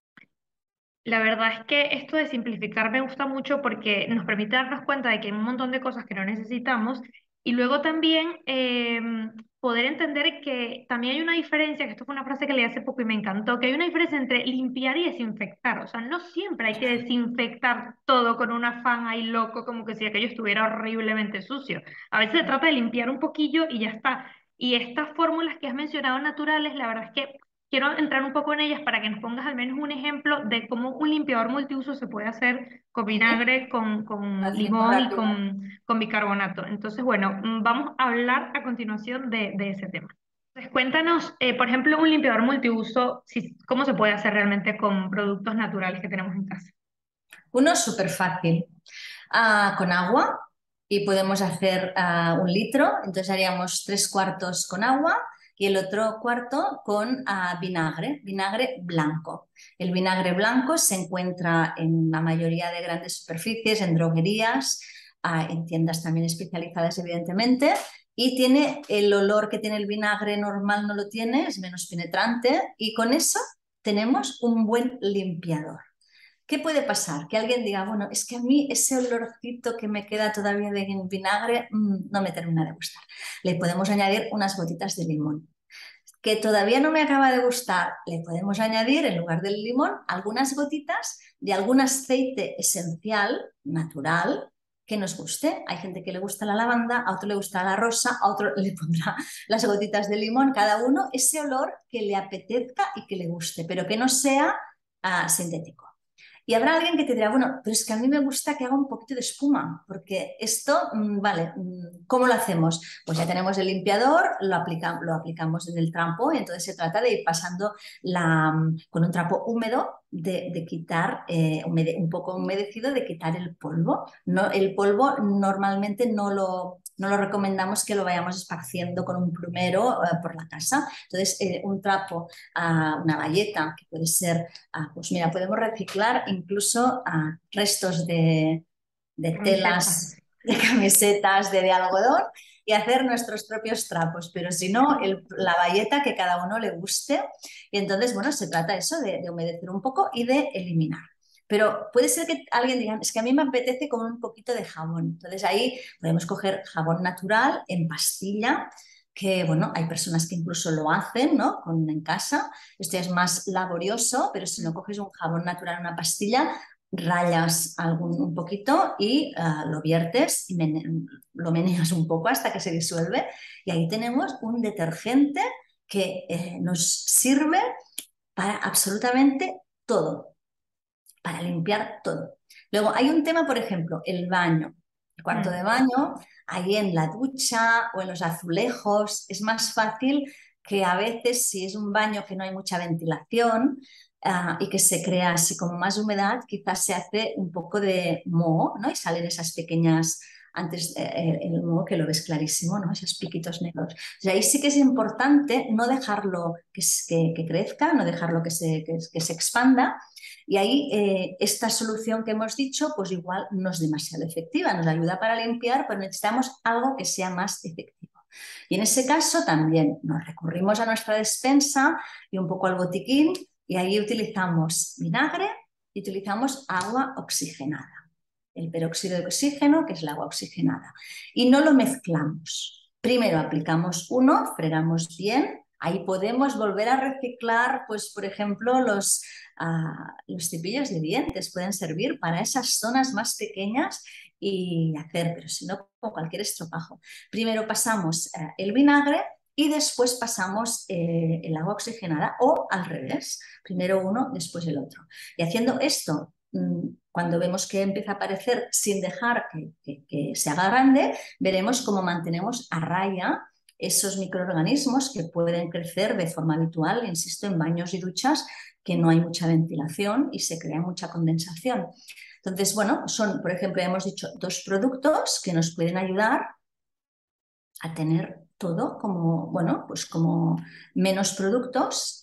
La verdad es que esto de simplificar me gusta mucho porque nos permite darnos cuenta de que hay un montón de cosas que no necesitamos y luego también poder entender que también hay una diferencia, que esto fue una frase que leí hace poco y me encantó, que hay una diferencia entre limpiar y desinfectar. O sea, no siempre hay que desinfectar todo con un afán ahí loco, como que si aquello estuviera horriblemente sucio. A veces se trata de limpiar un poquillo y ya está. Y estas fórmulas que has mencionado naturales, la verdad es que quiero entrar un poco en ellas para que nos pongas al menos un ejemplo de cómo un limpiador multiuso se puede hacer con ¿Sí? vinagre, con Así muy limón y rápido. con bicarbonato. Entonces, bueno, vamos a hablar a continuación de ese tema. Entonces, cuéntanos, por ejemplo, un limpiador multiuso, cómo se puede hacer realmente con productos naturales que tenemos en casa. Uno súper fácil, con agua, y podemos hacer 1 litro, entonces haríamos 3 cuartos con agua y el otro cuarto con vinagre blanco. El vinagre blanco se encuentra en la mayoría de grandes superficies, en droguerías, en tiendas también especializadas, evidentemente, y tiene el olor que tiene el vinagre normal, no lo tiene, es menos penetrante, y con eso tenemos un buen limpiador. ¿Qué puede pasar? Que alguien diga, bueno, es que a mí ese olorcito que me queda todavía de vinagre no me termina de gustar. Le podemos añadir unas gotitas de limón. Que todavía no me acaba de gustar, le podemos añadir en lugar del limón algunas gotitas de algún aceite esencial, natural, que nos guste. Hay gente que le gusta la lavanda, a otro le gusta la rosa, a otro le pondrá las gotitas de limón, cada uno ese olor que le apetezca y que le guste, pero que no sea sintético. Y habrá alguien que te dirá, bueno, pero es que a mí me gusta que haga un poquito de espuma, porque esto, vale, ¿cómo lo hacemos? Pues ya tenemos el limpiador, lo aplicamos en el trapo y entonces se trata de ir pasando con un trapo húmedo de quitar, un poco humedecido, de quitar el polvo. No, el polvo normalmente no lo recomendamos que lo vayamos esparciendo con un plumero por la casa. Entonces, un trapo, una bayeta, que puede ser, pues mira, podemos reciclar incluso restos de Camiseta. telas, de camisetas, de algodón y hacer nuestros propios trapos, pero si no, la bayeta que cada uno le guste. Y entonces, bueno, se trata eso de humedecer un poco y de eliminar. Pero puede ser que alguien diga, es que a mí me apetece con un poquito de jabón. Entonces ahí podemos coger jabón natural en pastilla, que bueno, hay personas que incluso lo hacen, ¿no? En casa. Esto ya es más laborioso, pero si no coges un jabón natural en una pastilla, rayas un poquito y lo viertes y lo meneas un poco hasta que se disuelve. Y ahí tenemos un detergente que nos sirve para absolutamente todo, para limpiar todo. Luego hay un tema, por ejemplo, el baño. El cuarto de baño, ahí en la ducha o en los azulejos, es más fácil que a veces si es un baño que no hay mucha ventilación y que se crea así como más humedad, quizás se hace un poco de moho, ¿no? Y salen esas pequeñas, antes el moho que lo ves clarísimo, ¿no? Esos piquitos negros. O sea, ahí sí que es importante no dejarlo que crezca, no dejarlo que se expanda, y ahí esta solución que hemos dicho, pues igual no es demasiado efectiva, nos ayuda para limpiar, pero necesitamos algo que sea más efectivo. Y en ese caso también nos recurrimos a nuestra despensa y un poco al botiquín, y ahí utilizamos vinagre y utilizamos agua oxigenada, el peróxido de oxígeno, que es el agua oxigenada. Y no lo mezclamos. Primero aplicamos uno, fregamos bien. Ahí podemos volver a reciclar, pues, por ejemplo, los cepillos de dientes pueden servir para esas zonas más pequeñas y hacer, pero si no, con cualquier estropajo. Primero pasamos el vinagre y después pasamos el agua oxigenada o al revés, primero uno, después el otro. Y haciendo esto, cuando vemos que empieza a aparecer sin dejar que se haga grande, veremos cómo mantenemos a raya esos microorganismos que pueden crecer de forma habitual, insisto, en baños y duchas que no hay mucha ventilación y se crea mucha condensación. Entonces, bueno, son, por ejemplo, hemos dicho dos productos que nos pueden ayudar a tener todo como, bueno, pues como menos productos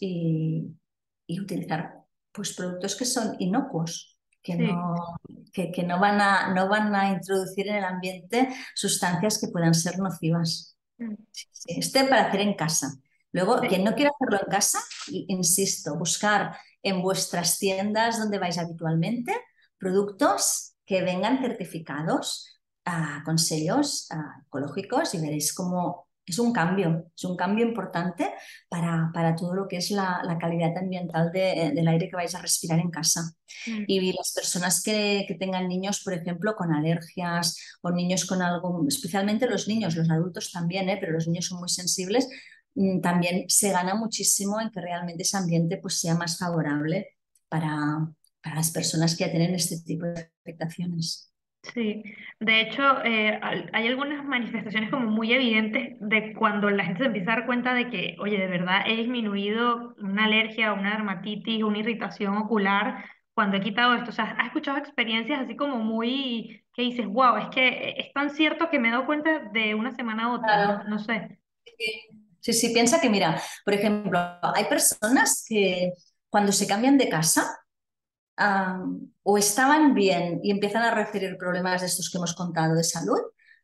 y utilizar pues productos que son inocuos, Sí. que no van a introducir en el ambiente sustancias que puedan ser nocivas. Sí, este para hacer en casa. Luego, Sí. quien no quiera hacerlo en casa, insisto, buscar en vuestras tiendas donde vais habitualmente productos que vengan certificados con sellos ecológicos y veréis cómo es un cambio importante para todo lo que es la calidad ambiental del aire que vais a respirar en casa. Mm. Y las personas que tengan niños, por ejemplo, con alergias o niños con algo, especialmente los niños, los adultos también, pero los niños son muy sensibles, también se gana muchísimo en que realmente ese ambiente pues, sea más favorable para las personas que ya tienen este tipo de afectaciones. Sí, de hecho, hay algunas manifestaciones como muy evidentes de cuando la gente se empieza a dar cuenta de que, oye, de verdad he disminuido una alergia, una dermatitis, una irritación ocular cuando he quitado esto. O sea, has escuchado experiencias así como muy, que dices, wow, es que es tan cierto que me he dado cuenta de una semana a otra, no, Claro. no sé. Sí, sí, piensa que, mira, por ejemplo, hay personas que cuando se cambian de casa, o estaban bien y empiezan a referir problemas de estos que hemos contado de salud,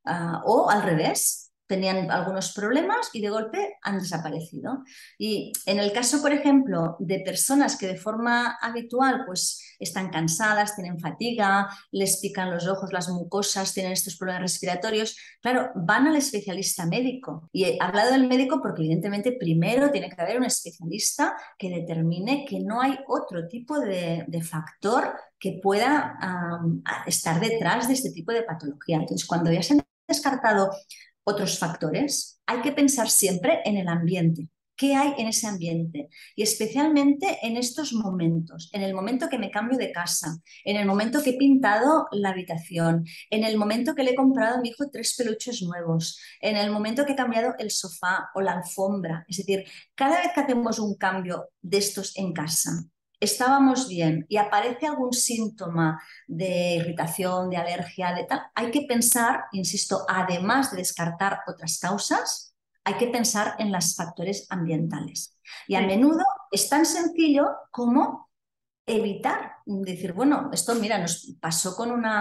o al revés, tenían algunos problemas y de golpe han desaparecido. Y en el caso, por ejemplo, de personas que de forma habitual pues están cansadas, tienen fatiga, les pican los ojos, las mucosas, tienen estos problemas respiratorios, claro, van al especialista médico. Y he hablado del médico porque evidentemente primero tiene que haber un especialista que determine que no hay otro tipo de factor que pueda estar detrás de este tipo de patología. Entonces, cuando ya se han descartado otros factores, hay que pensar siempre en el ambiente. ¿Qué hay en ese ambiente? Y especialmente en estos momentos, en el momento que me cambio de casa, en el momento que he pintado la habitación, en el momento que le he comprado a mi hijo 3 peluches nuevos, en el momento que he cambiado el sofá o la alfombra. Es decir, cada vez que hacemos un cambio de estos en casa, estábamos bien y aparece algún síntoma de irritación, de alergia, de tal, hay que pensar, insisto, además de descartar otras causas, hay que pensar en los factores ambientales. Y a Sí. menudo es tan sencillo como evitar, decir, bueno, esto mira, nos pasó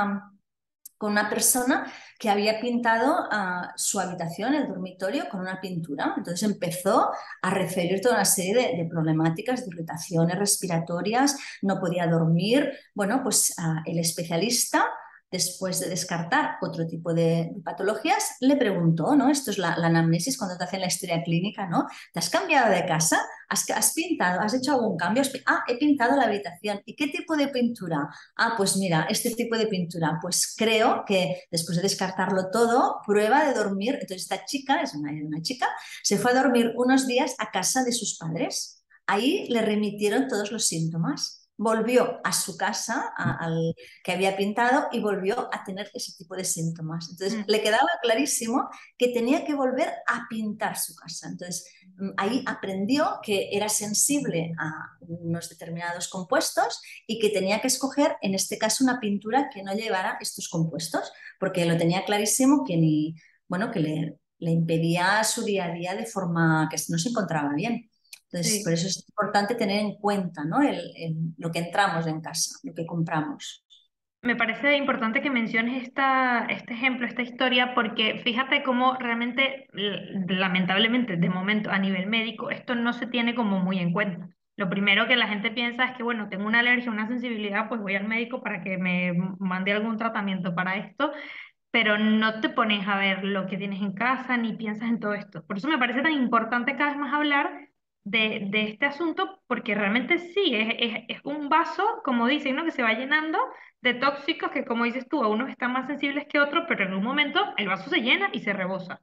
con una persona que había pintado su habitación, el dormitorio, con una pintura. Entonces empezó a referir toda una serie de problemáticas, de irritaciones respiratorias, no podía dormir. Bueno, pues el especialista, después de descartar otro tipo de patologías, le preguntó, ¿no? Esto es la anamnesis cuando te hacen la historia clínica, ¿no? ¿Te has cambiado de casa? ¿Has pintado? ¿Has hecho algún cambio? He pintado la habitación. ¿Y qué tipo de pintura? Pues mira, este tipo de pintura, pues creo que después de descartarlo todo, prueba de dormir. Entonces esta chica, es una chica, se fue a dormir unos días a casa de sus padres. Ahí le remitieron todos los síntomas. Volvió a su casa, al que había pintado, y volvió a tener ese tipo de síntomas. Entonces Mm. le quedaba clarísimo que tenía que volver a pintar su casa. Entonces ahí aprendió que era sensible a unos determinados compuestos y que tenía que escoger, en este caso, una pintura que no llevara estos compuestos, porque lo tenía clarísimo que ni, bueno, que le impedía su día a día de forma que no se encontraba bien. Entonces, por Sí. eso es importante tener en cuenta, ¿no? Lo que entramos en casa, lo que compramos. Me parece importante que menciones este ejemplo, esta historia, porque fíjate cómo realmente, lamentablemente, de momento, a nivel médico, esto no se tiene como muy en cuenta. Lo primero que la gente piensa es que, bueno, tengo una alergia, una sensibilidad, pues voy al médico para que me mande algún tratamiento para esto, pero no te pones a ver lo que tienes en casa ni piensas en todo esto. Por eso me parece tan importante cada vez más hablar de este asunto, porque realmente sí, es un vaso, como dicen, ¿no? Que se va llenando de tóxicos que, como dices tú, a unos están más sensibles que otros, pero en un momento el vaso se llena y se rebosa.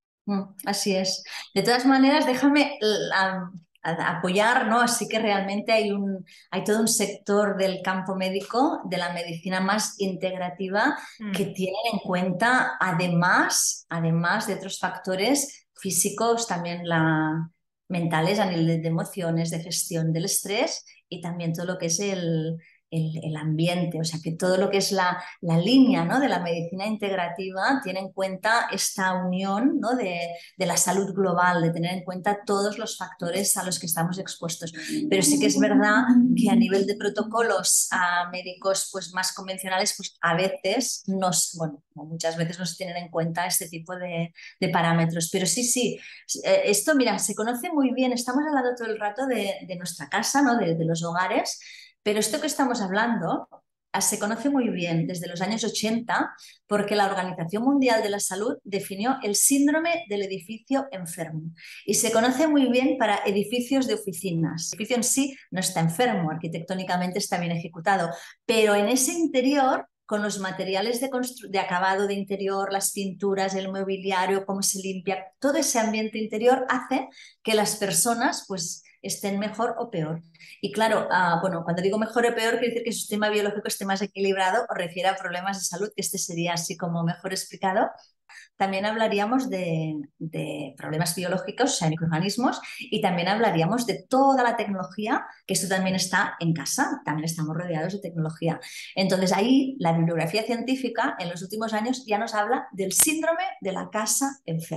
Así es. De todas maneras, déjame apoyar, ¿no? Así que realmente hay todo un sector del campo médico, de la medicina más integrativa, que Mm. tienen en cuenta, además de otros factores físicos, también mentales a nivel de emociones, de gestión del estrés y también todo lo que es el ambiente, o sea que todo lo que es la línea, ¿no? De la medicina integrativa tiene en cuenta esta unión, ¿no? De la salud global, de tener en cuenta todos los factores a los que estamos expuestos. Pero sí que es verdad que a nivel de protocolos médicos pues, más convencionales, pues a veces, bueno, muchas veces no se tienen en cuenta este tipo de parámetros. Pero sí, sí, esto, mira, se conoce muy bien, estamos hablando todo el rato de nuestra casa, ¿no? De los hogares, pero esto que estamos hablando se conoce muy bien desde los años 80 porque la Organización Mundial de la Salud definió el síndrome del edificio enfermo y se conoce muy bien para edificios de oficinas. El edificio en sí no está enfermo, arquitectónicamente está bien ejecutado, pero en ese interior, con los materiales de acabado de interior, las pinturas, el mobiliario, cómo se limpia, todo ese ambiente interior hace que las personas pues estén mejor o peor. Y claro, bueno, cuando digo mejor o peor, quiere decir que su sistema biológico esté más equilibrado o refiere a problemas de salud, que este sería así como mejor explicado. También hablaríamos de problemas biológicos, o sea, microorganismos, y también hablaríamos de toda la tecnología, que esto también está en casa, también estamos rodeados de tecnología. Entonces ahí la bibliografía científica en los últimos años ya nos habla del síndrome de la casa enferma.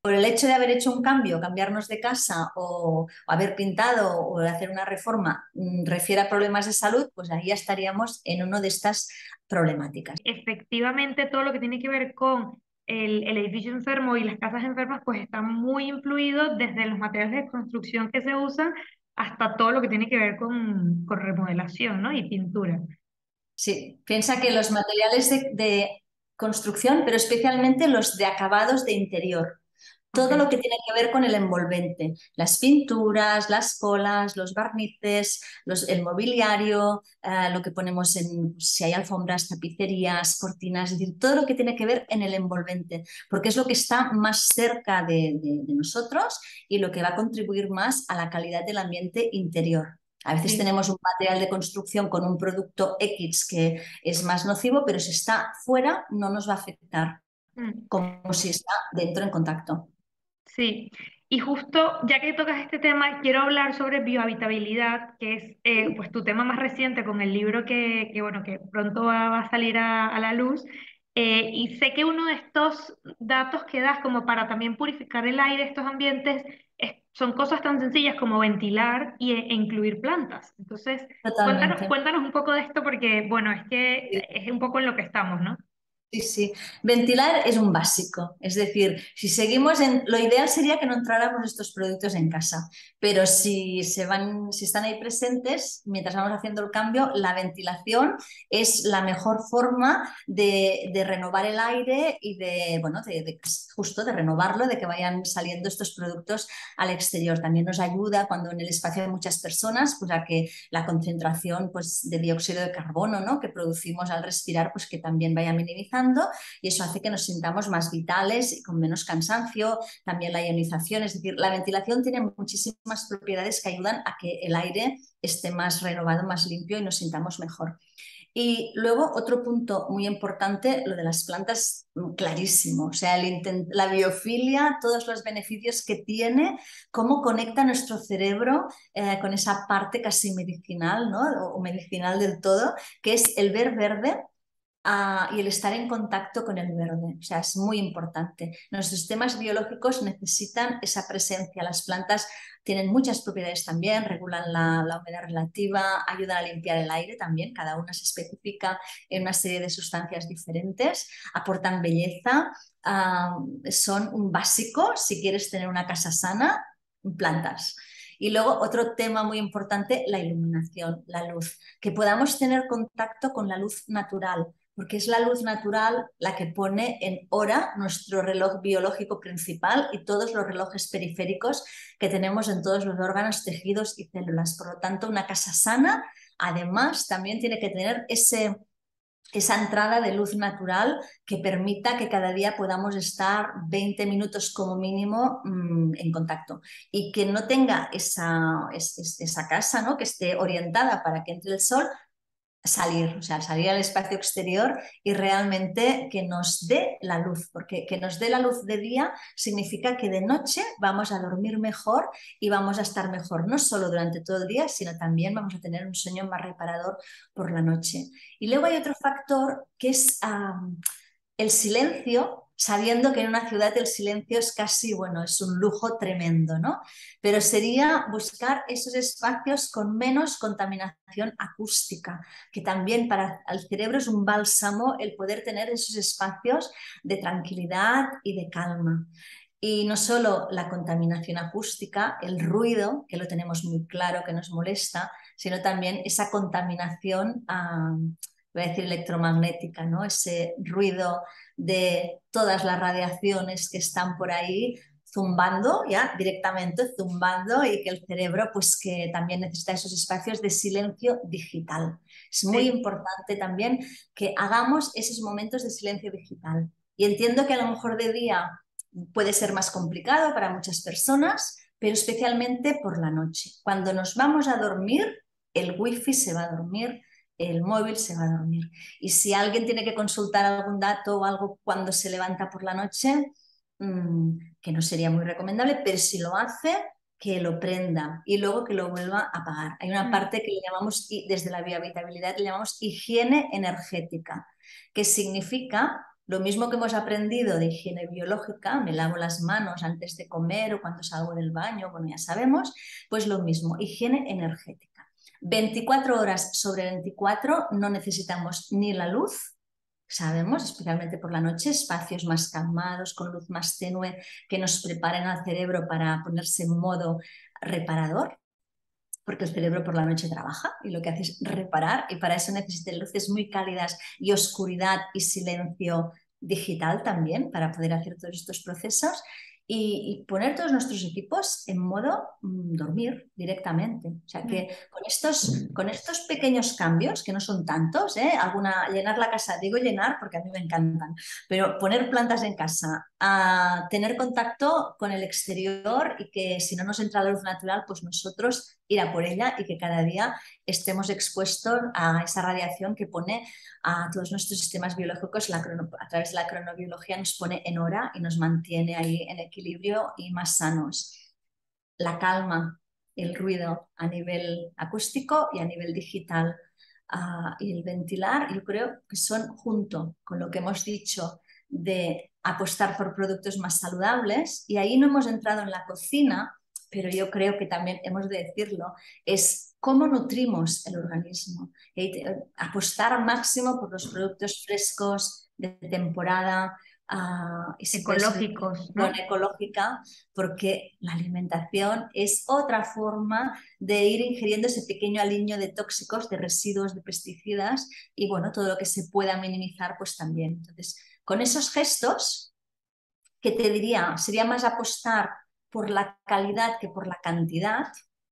por el hecho de haber hecho un cambio, cambiarnos de casa o haber pintado o hacer una reforma, refiere a problemas de salud, pues ahí ya estaríamos en una de estas problemáticas. Efectivamente, todo lo que tiene que ver con el edificio enfermo y las casas enfermas, pues está muy influido desde los materiales de construcción que se usan hasta todo lo que tiene que ver con remodelación, ¿no? Y pintura. Sí, piensa que los materiales de construcción, pero especialmente los de acabados de interior, Ok. todo lo que tiene que ver con el envolvente, las pinturas, las colas, los barnices, el mobiliario, lo que ponemos en, si hay alfombras, tapicerías, cortinas, es decir, todo lo que tiene que ver en el envolvente, porque es lo que está más cerca de nosotros y lo que va a contribuir más a la calidad del ambiente interior. A veces Sí. tenemos un material de construcción con un producto X que es más nocivo, pero si está fuera no nos va a afectar Mm. como si está dentro en contacto. Sí, y justo ya que tocas este tema, quiero hablar sobre biohabitabilidad, que es pues tu tema más reciente con el libro bueno, que pronto va a salir a la luz. Y sé que uno de estos datos que das como para también purificar el aire, estos ambientes, son cosas tan sencillas como ventilar e incluir plantas. Entonces, Totalmente. cuéntanos un poco de esto porque, bueno, es que es un poco en lo que estamos, ¿no? Sí, sí. Ventilar es un básico. Es decir, si seguimos en. Lo ideal sería que no entráramos estos productos en casa, pero si están ahí presentes, mientras vamos haciendo el cambio, la ventilación es la mejor forma de renovar el aire y bueno, justo de renovarlo, de que vayan saliendo estos productos al exterior. También nos ayuda cuando en el espacio hay muchas personas, pues a que la concentración pues, de dióxido de carbono, ¿no? que producimos al respirar, pues que también vaya minimizando y eso hace que nos sintamos más vitales y con menos cansancio. También la ionización, es decir, la ventilación tiene muchísimas propiedades que ayudan a que el aire esté más renovado, más limpio y nos sintamos mejor. Y luego otro punto muy importante, lo de las plantas, clarísimo, o sea, la biofilia, todos los beneficios que tiene, cómo conecta nuestro cerebro con esa parte casi medicinal, ¿no? O medicinal del todo, que es el ver verde y el estar en contacto con el verde. O sea, es muy importante. Nuestros sistemas biológicos necesitan esa presencia. Las plantas tienen muchas propiedades también, regulan la humedad relativa, ayudan a limpiar el aire también, cada una se especifica en una serie de sustancias diferentes, aportan belleza, son un básico si quieres tener una casa sana, plantas. Y luego otro tema muy importante, la iluminación, la luz, que podamos tener contacto con la luz natural, porque es la luz natural la que pone en hora nuestro reloj biológico principal y todos los relojes periféricos que tenemos en todos los órganos, tejidos y células. Por lo tanto, una casa sana, además, también tiene que tener esa entrada de luz natural que permita que cada día podamos estar 20 minutos como mínimo en contacto y que no tenga esa casa, ¿no? que esté orientada para que entre el sol, salir, o sea, salir al espacio exterior y realmente que nos dé la luz, porque que nos dé la luz de día significa que de noche vamos a dormir mejor y vamos a estar mejor, no solo durante todo el día, sino también vamos a tener un sueño más reparador por la noche. Y luego hay otro factor que es el silencio, sabiendo que en una ciudad el silencio es casi, bueno, es un lujo tremendo, ¿no? Pero sería buscar esos espacios con menos contaminación acústica, que también para el cerebro es un bálsamo el poder tener esos espacios de tranquilidad y de calma. Y no solo la contaminación acústica, el ruido, que lo tenemos muy claro que nos molesta, sino también esa contaminación voy a decir electromagnética, ¿no? Ese ruido de todas las radiaciones que están por ahí zumbando, ya directamente zumbando y que el cerebro pues que también necesita esos espacios de silencio digital. Es muy Sí. importante también que hagamos esos momentos de silencio digital. Y entiendo que a lo mejor de día puede ser más complicado para muchas personas, pero especialmente por la noche. Cuando nos vamos a dormir, el wifi se va a dormir, el móvil se va a dormir. Y si alguien tiene que consultar algún dato o algo cuando se levanta por la noche, que no sería muy recomendable, pero si lo hace, que lo prenda y luego que lo vuelva a apagar. Hay una Mm. parte que le llamamos, desde la biohabitabilidad, le llamamos higiene energética, que significa Lo mismo que hemos aprendido de higiene biológica, me lavo las manos antes de comer o cuando salgo del baño, bueno, ya sabemos, pues lo mismo, higiene energética. 24 horas sobre 24 no necesitamos ni la luz, sabemos, especialmente por la noche, espacios más calmados, con luz más tenue, que nos preparen al cerebro para ponerse en modo reparador, porque el cerebro por la noche trabaja y lo que hace es reparar, y para eso necesita luces muy cálidas y oscuridad y silencio digital también para poder hacer todos estos procesos y poner todos nuestros equipos en modo dormir directamente. O sea que con estos pequeños cambios, que no son tantos, llenar la casa, digo llenar porque a mí me encantan, pero poner plantas en casa, a tener contacto con el exterior y que si no nos entra la luz natural, pues nosotros ir a por ella y que cada día estemos expuestos a esa radiación que pone a todos nuestros sistemas biológicos, a través de la cronobiología nos pone en hora y nos mantiene ahí en equilibrio y más sanos. La calma, el ruido a nivel acústico y a nivel digital, y el ventilar, yo creo que son, junto con lo que hemos dicho de apostar por productos más saludables, y ahí no hemos entrado en la cocina, pero yo creo que también hemos de decirlo, es cómo nutrimos el organismo. Apostar al máximo por los productos frescos de temporada, y si puede ser Ecológicos, con ¿no? ecológica, porque la alimentación es otra forma de ir ingiriendo ese pequeño aliño de tóxicos, de residuos, de pesticidas y bueno, todo lo que se pueda minimizar pues también. Entonces, con esos gestos, que te diría, sería más apostar por la calidad que por la cantidad,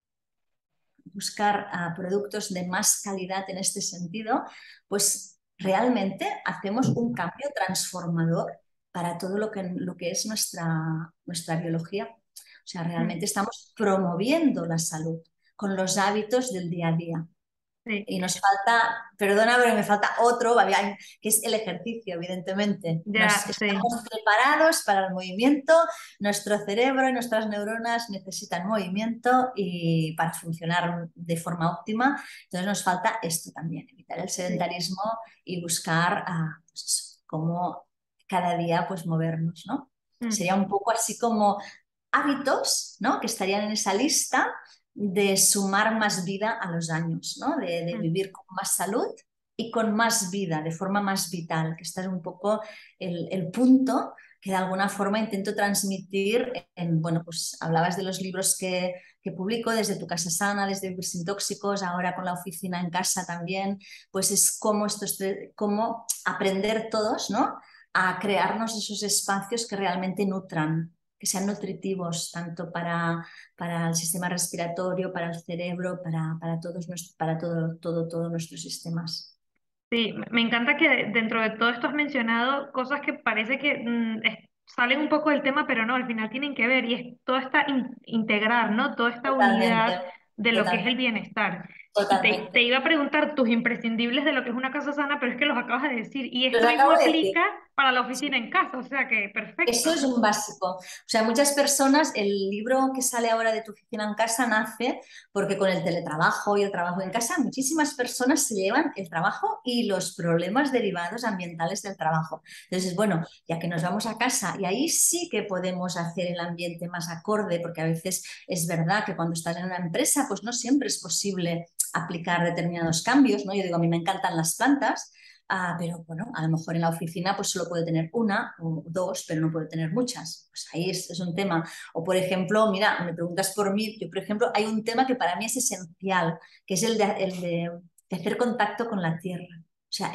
buscar productos de más calidad en este sentido, pues realmente hacemos un cambio transformador para todo lo que es nuestra biología. O sea, realmente Mm, estamos promoviendo la salud con los hábitos del día a día. sí, Y nos falta, perdona, pero me falta otro, que es el ejercicio, evidentemente. ya, sí. Estamos preparados para el movimiento, nuestro cerebro y nuestras neuronas necesitan movimiento y para funcionar de forma óptima. Entonces nos falta esto también, evitar el Sí. sedentarismo y buscar pues eso, cómo cada día pues movernos, ¿no? Mm, Sería un poco así como hábitos, ¿no? Que estarían en esa lista de sumar más vida a los años, ¿no? De mm. vivir con más salud y con más vida, de forma más vital, que este es un poco el punto que de alguna forma intento transmitir bueno, pues hablabas de los libros que publico, desde Tu Casa Sana, desde Vivir Sin Tóxicos, ahora con la oficina en casa también, pues es cómo aprender todos, ¿no? A crearnos esos espacios que realmente nutran, que sean nutritivos tanto para el sistema respiratorio, para el cerebro, para todos nuestros sistemas. Sí, me encanta que dentro de todo esto has mencionado cosas que parece que salen un poco del tema, pero no, al final tienen que ver y es todo esta integrar, ¿no? Toda esta Totalmente, unidad de lo que es el totalmente, bienestar. Y totalmente. te iba a preguntar tus imprescindibles de lo que es una casa sana, pero es que los acabas de decir y Los esto mismo acabo de decir. aplica para la oficina en casa, o sea que Eso perfecto. es un básico. O sea, muchas personas, el libro que sale ahora de Tu Oficina en Casa nace porque con el teletrabajo y el trabajo en casa, muchísimas personas se llevan el trabajo y los problemas derivados ambientales del trabajo. Entonces, bueno, ya que nos vamos a casa y ahí sí que podemos hacer el ambiente más acorde, porque a veces es verdad que cuando estás en una empresa, pues no siempre es posible aplicar determinados cambios, ¿no? Yo digo, a mí me encantan las plantas, pero bueno, a lo mejor en la oficina pues solo puede tener una o dos, pero no puede tener muchas. Pues ahí es un tema. O por ejemplo, mira, me preguntas por mí, yo por ejemplo, hay un tema que para mí es esencial, que es de hacer contacto con la tierra. O sea,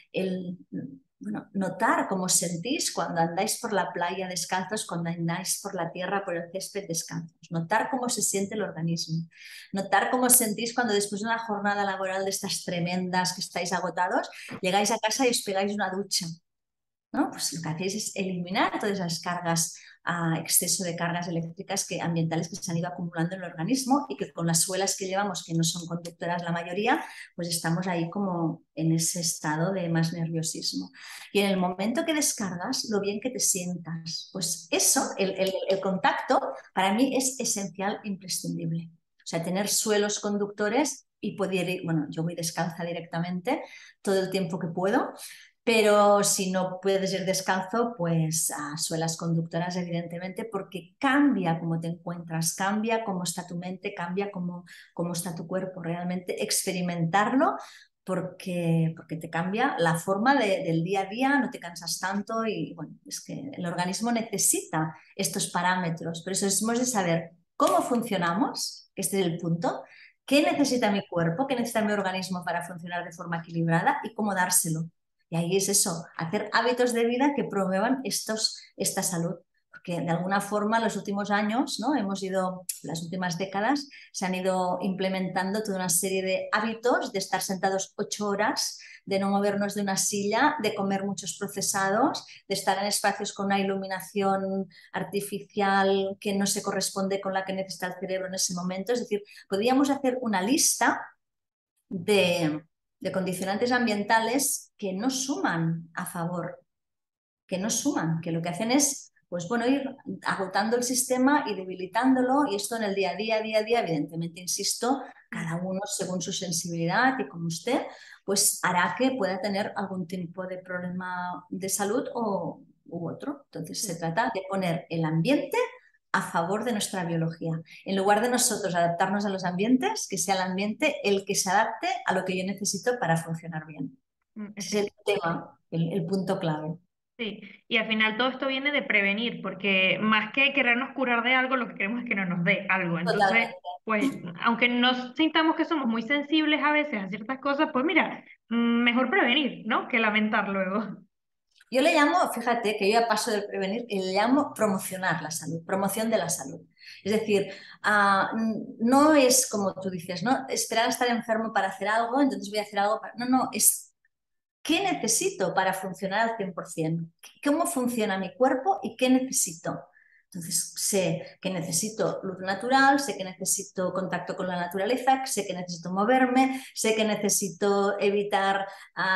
bueno, notar cómo sentís cuando andáis por la playa descalzos, cuando andáis por la tierra, por el césped descalzos. Notar cómo se siente el organismo. Notar cómo sentís cuando después de una jornada laboral de estas tremendas que estáis agotados, llegáis a casa y os pegáis una ducha, ¿no? Pues lo que hacéis es eliminar todas esas cargas, exceso de cargas eléctricas ambientales que se han ido acumulando en el organismo y que con las suelas que llevamos, que no son conductoras la mayoría, pues estamos ahí como en ese estado de más nerviosismo. Y en el momento que descargas, lo bien que te sientas, pues eso, el contacto, para mí es esencial, imprescindible. O sea, tener suelos conductores y poder ir, bueno, yo voy descalza directamente todo el tiempo que puedo, Pero si no puedes ir descalzo, pues suelas conductoras, evidentemente, porque cambia cómo te encuentras, cambia cómo está tu mente, cambia cómo está tu cuerpo. Realmente experimentarlo porque te cambia la forma del día a día, no te cansas tanto y bueno, es que el organismo necesita estos parámetros. Por eso hemos de saber cómo funcionamos, que este es el punto, qué necesita mi cuerpo, qué necesita mi organismo para funcionar de forma equilibrada y cómo dárselo. Y ahí es eso, hacer hábitos de vida que promuevan esta salud. Porque de alguna forma en los últimos años, ¿no? Las últimas décadas, se han ido implementando toda una serie de hábitos de estar sentados 8 horas, de no movernos de una silla, de comer muchos procesados, de estar en espacios con una iluminación artificial que no se corresponde con la que necesita el cerebro en ese momento. Es decir, podríamos hacer una lista de, de condicionantes ambientales que no suman a favor, que no suman, que lo que hacen es, pues bueno, ir agotando el sistema y debilitándolo, y esto en el día a día, evidentemente, insisto, cada uno según su sensibilidad y como usted, pues hará que pueda tener algún tipo de problema de salud u otro. Entonces se trata de poner el ambiente a favor de nuestra biología. En lugar de nosotros adaptarnos a los ambientes, que sea el ambiente el que se adapte a lo que yo necesito para funcionar bien. Ese es el tema, el punto clave. Sí, y al final todo esto viene de prevenir, porque más que querernos curar de algo, lo que queremos es que no nos dé algo. Entonces, Totalmente. pues, aunque nos sintamos que somos muy sensibles a veces a ciertas cosas, pues mira, mejor prevenir, ¿no? Que lamentar luego. Yo le llamo, fíjate que yo ya paso del prevenir y le llamo promocionar la salud, promoción de la salud. Es decir, no es como tú dices, ¿no? Esperar a estar enfermo para hacer algo, entonces voy a hacer algo para... No, no, es qué necesito para funcionar al 100%, cómo funciona mi cuerpo y qué necesito. Entonces, sé que necesito luz natural, sé que necesito contacto con la naturaleza, sé que necesito moverme, sé que necesito evitar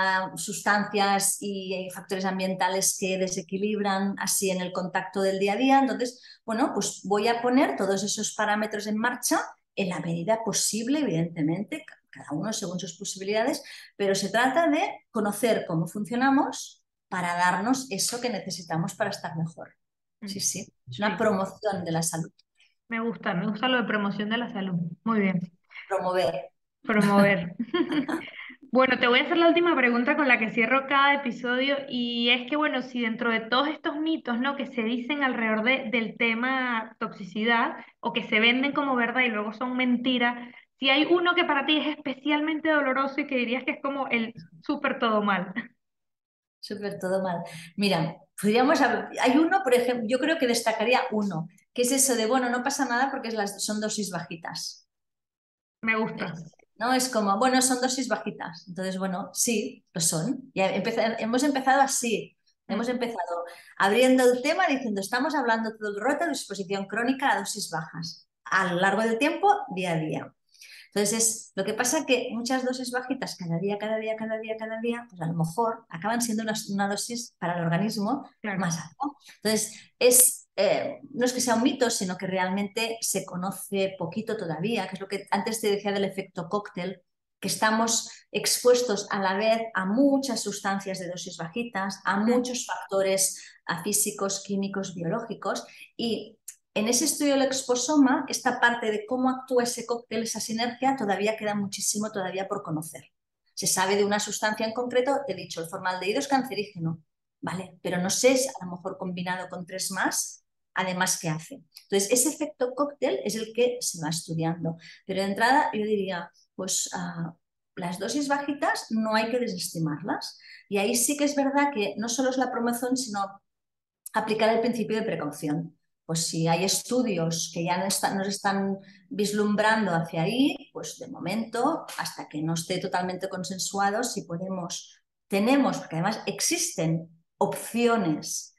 sustancias y factores ambientales que desequilibran así en el contacto del día a día. Entonces, bueno, pues voy a poner todos esos parámetros en marcha en la medida posible, evidentemente, cada uno según sus posibilidades, pero se trata de conocer cómo funcionamos para darnos eso que necesitamos para estar mejor. Sí, sí, es una Sí, promoción de la salud, me gusta lo de promoción de la salud. Muy bien, promover. promover. Bueno, te voy a hacer la última pregunta con la que cierro cada episodio y es que, bueno, si dentro de todos estos mitos, ¿no? que se dicen alrededor del tema toxicidad o que se venden como verdad y luego son mentiras, si hay uno que para ti es especialmente doloroso y que dirías que es como el súper todo mal. Súper todo mal. Mira, hay uno, por ejemplo, yo creo que destacaría uno, que es eso de, bueno, no pasa nada porque son dosis bajitas. Me gusta. ¿No? Es como, bueno, son dosis bajitas. Entonces, bueno, sí, lo son. Hemos empezado así. Hemos Mm, empezado abriendo el tema diciendo, estamos hablando todo el rato de exposición crónica a dosis bajas, a lo largo del tiempo, día a día. Entonces, lo que pasa es que muchas dosis bajitas cada día, cada día, cada día, cada día, pues a lo mejor acaban siendo una dosis para el organismo claro. más alta. Entonces, no es que sea un mito, sino que realmente se conoce poquito todavía, que es lo que antes te decía del efecto cóctel, que estamos expuestos a la vez a muchas sustancias de dosis bajitas, a Mm, muchos factores físicos, químicos, biológicos, y en ese estudio del exposoma, esta parte de cómo actúa ese cóctel, esa sinergia, todavía queda muchísimo todavía por conocer. Se sabe de una sustancia en concreto, te he dicho, el formaldehído es cancerígeno, ¿vale? Pero no sé si a lo mejor combinado con 3 más, además, ¿qué hace? Entonces, ese efecto cóctel es el que se va estudiando. Pero de entrada, yo diría, pues las dosis bajitas no hay que desestimarlas. Y ahí sí que es verdad que no solo es la promoción, sino aplicar el principio de precaución. Pues si hay estudios que ya nos están vislumbrando hacia ahí, pues de momento, hasta que no esté totalmente consensuado, si tenemos, porque además existen opciones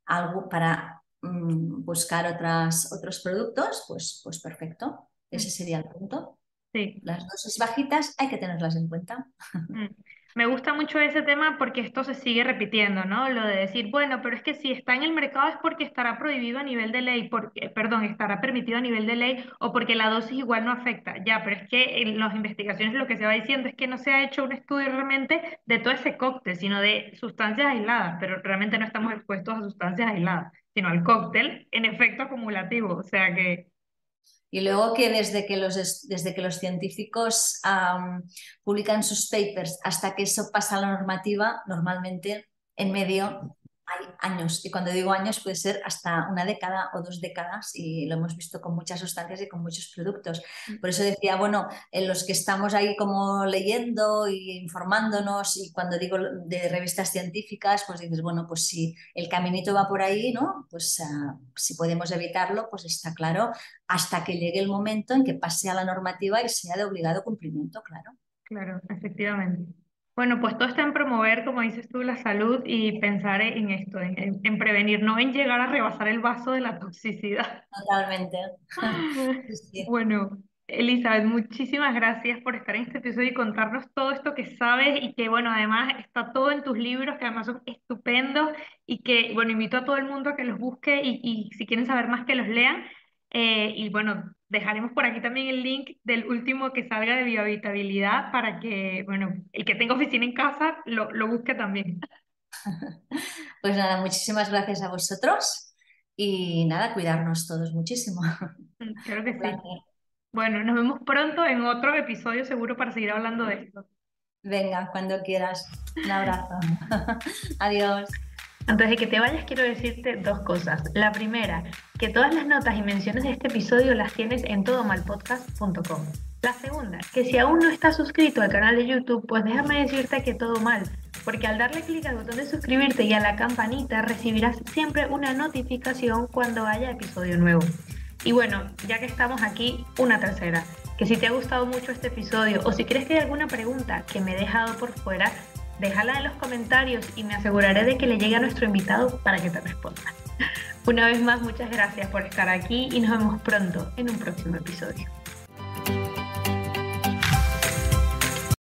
para buscar otros productos, pues perfecto. Ese mm, sería el punto. sí. Las dosis bajitas hay que tenerlas en cuenta. Mm. Me gusta mucho ese tema porque esto se sigue repitiendo, ¿no? Lo de decir, bueno, pero es que si está en el mercado es porque estará prohibido a nivel de ley, porque, perdón, estará permitido a nivel de ley o porque la dosis igual no afecta. Ya, pero es que en las investigaciones lo que se va diciendo es que no se ha hecho un estudio realmente de todo ese cóctel, sino de sustancias aisladas, pero realmente no estamos expuestos a sustancias aisladas, sino al cóctel en efecto acumulativo. O sea que, Y luego que desde que los científicos publican sus papers hasta que eso pasa a la normativa, normalmente en medio hay años. Y cuando digo años puede ser hasta una década o 2 décadas y lo hemos visto con muchas sustancias y con muchos productos. Por eso decía, bueno, en los que estamos ahí como leyendo y informándonos y cuando digo de revistas científicas, pues dices, bueno, pues si el caminito va por ahí, ¿no? Pues si podemos evitarlo, pues está claro hasta que llegue el momento en que pase a la normativa y sea de obligado cumplimiento, claro. claro, efectivamente. Bueno, pues todo está en promover, como dices tú, la salud y pensar en esto, en prevenir, no en llegar a rebasar el vaso de la toxicidad. Totalmente. Sí, sí. Bueno, Elizabeth, muchísimas gracias por estar en este episodio y contarnos todo esto que sabes y que, bueno, además está todo en tus libros, que además son estupendos y que, bueno, invito a todo el mundo a que los busque y si quieren saber más que los lean. Y bueno, dejaremos por aquí también el link del último que salga de biohabitabilidad para que, bueno, el que tenga oficina en casa lo busque también. Pues nada, muchísimas gracias a vosotros y nada, cuidarnos todos muchísimo. Creo Un que sí. placer. Bueno, nos vemos pronto en otro episodio seguro para seguir hablando de esto. Venga, cuando quieras. Un abrazo. Adiós. Antes de que te vayas, quiero decirte dos cosas. La primera, que todas las notas y menciones de este episodio las tienes en todomalpodcast.com. La segunda, que si aún no estás suscrito al canal de YouTube, pues déjame decirte que todo mal, porque al darle clic al botón de suscribirte y a la campanita recibirás siempre una notificación cuando haya episodio nuevo. Y bueno, ya que estamos aquí, una tercera, que si te ha gustado mucho este episodio o si crees que hay alguna pregunta que me he dejado por fuera, déjala en los comentarios y me aseguraré de que le llegue a nuestro invitado para que te responda. Una vez más, muchas gracias por estar aquí y nos vemos pronto en un próximo episodio.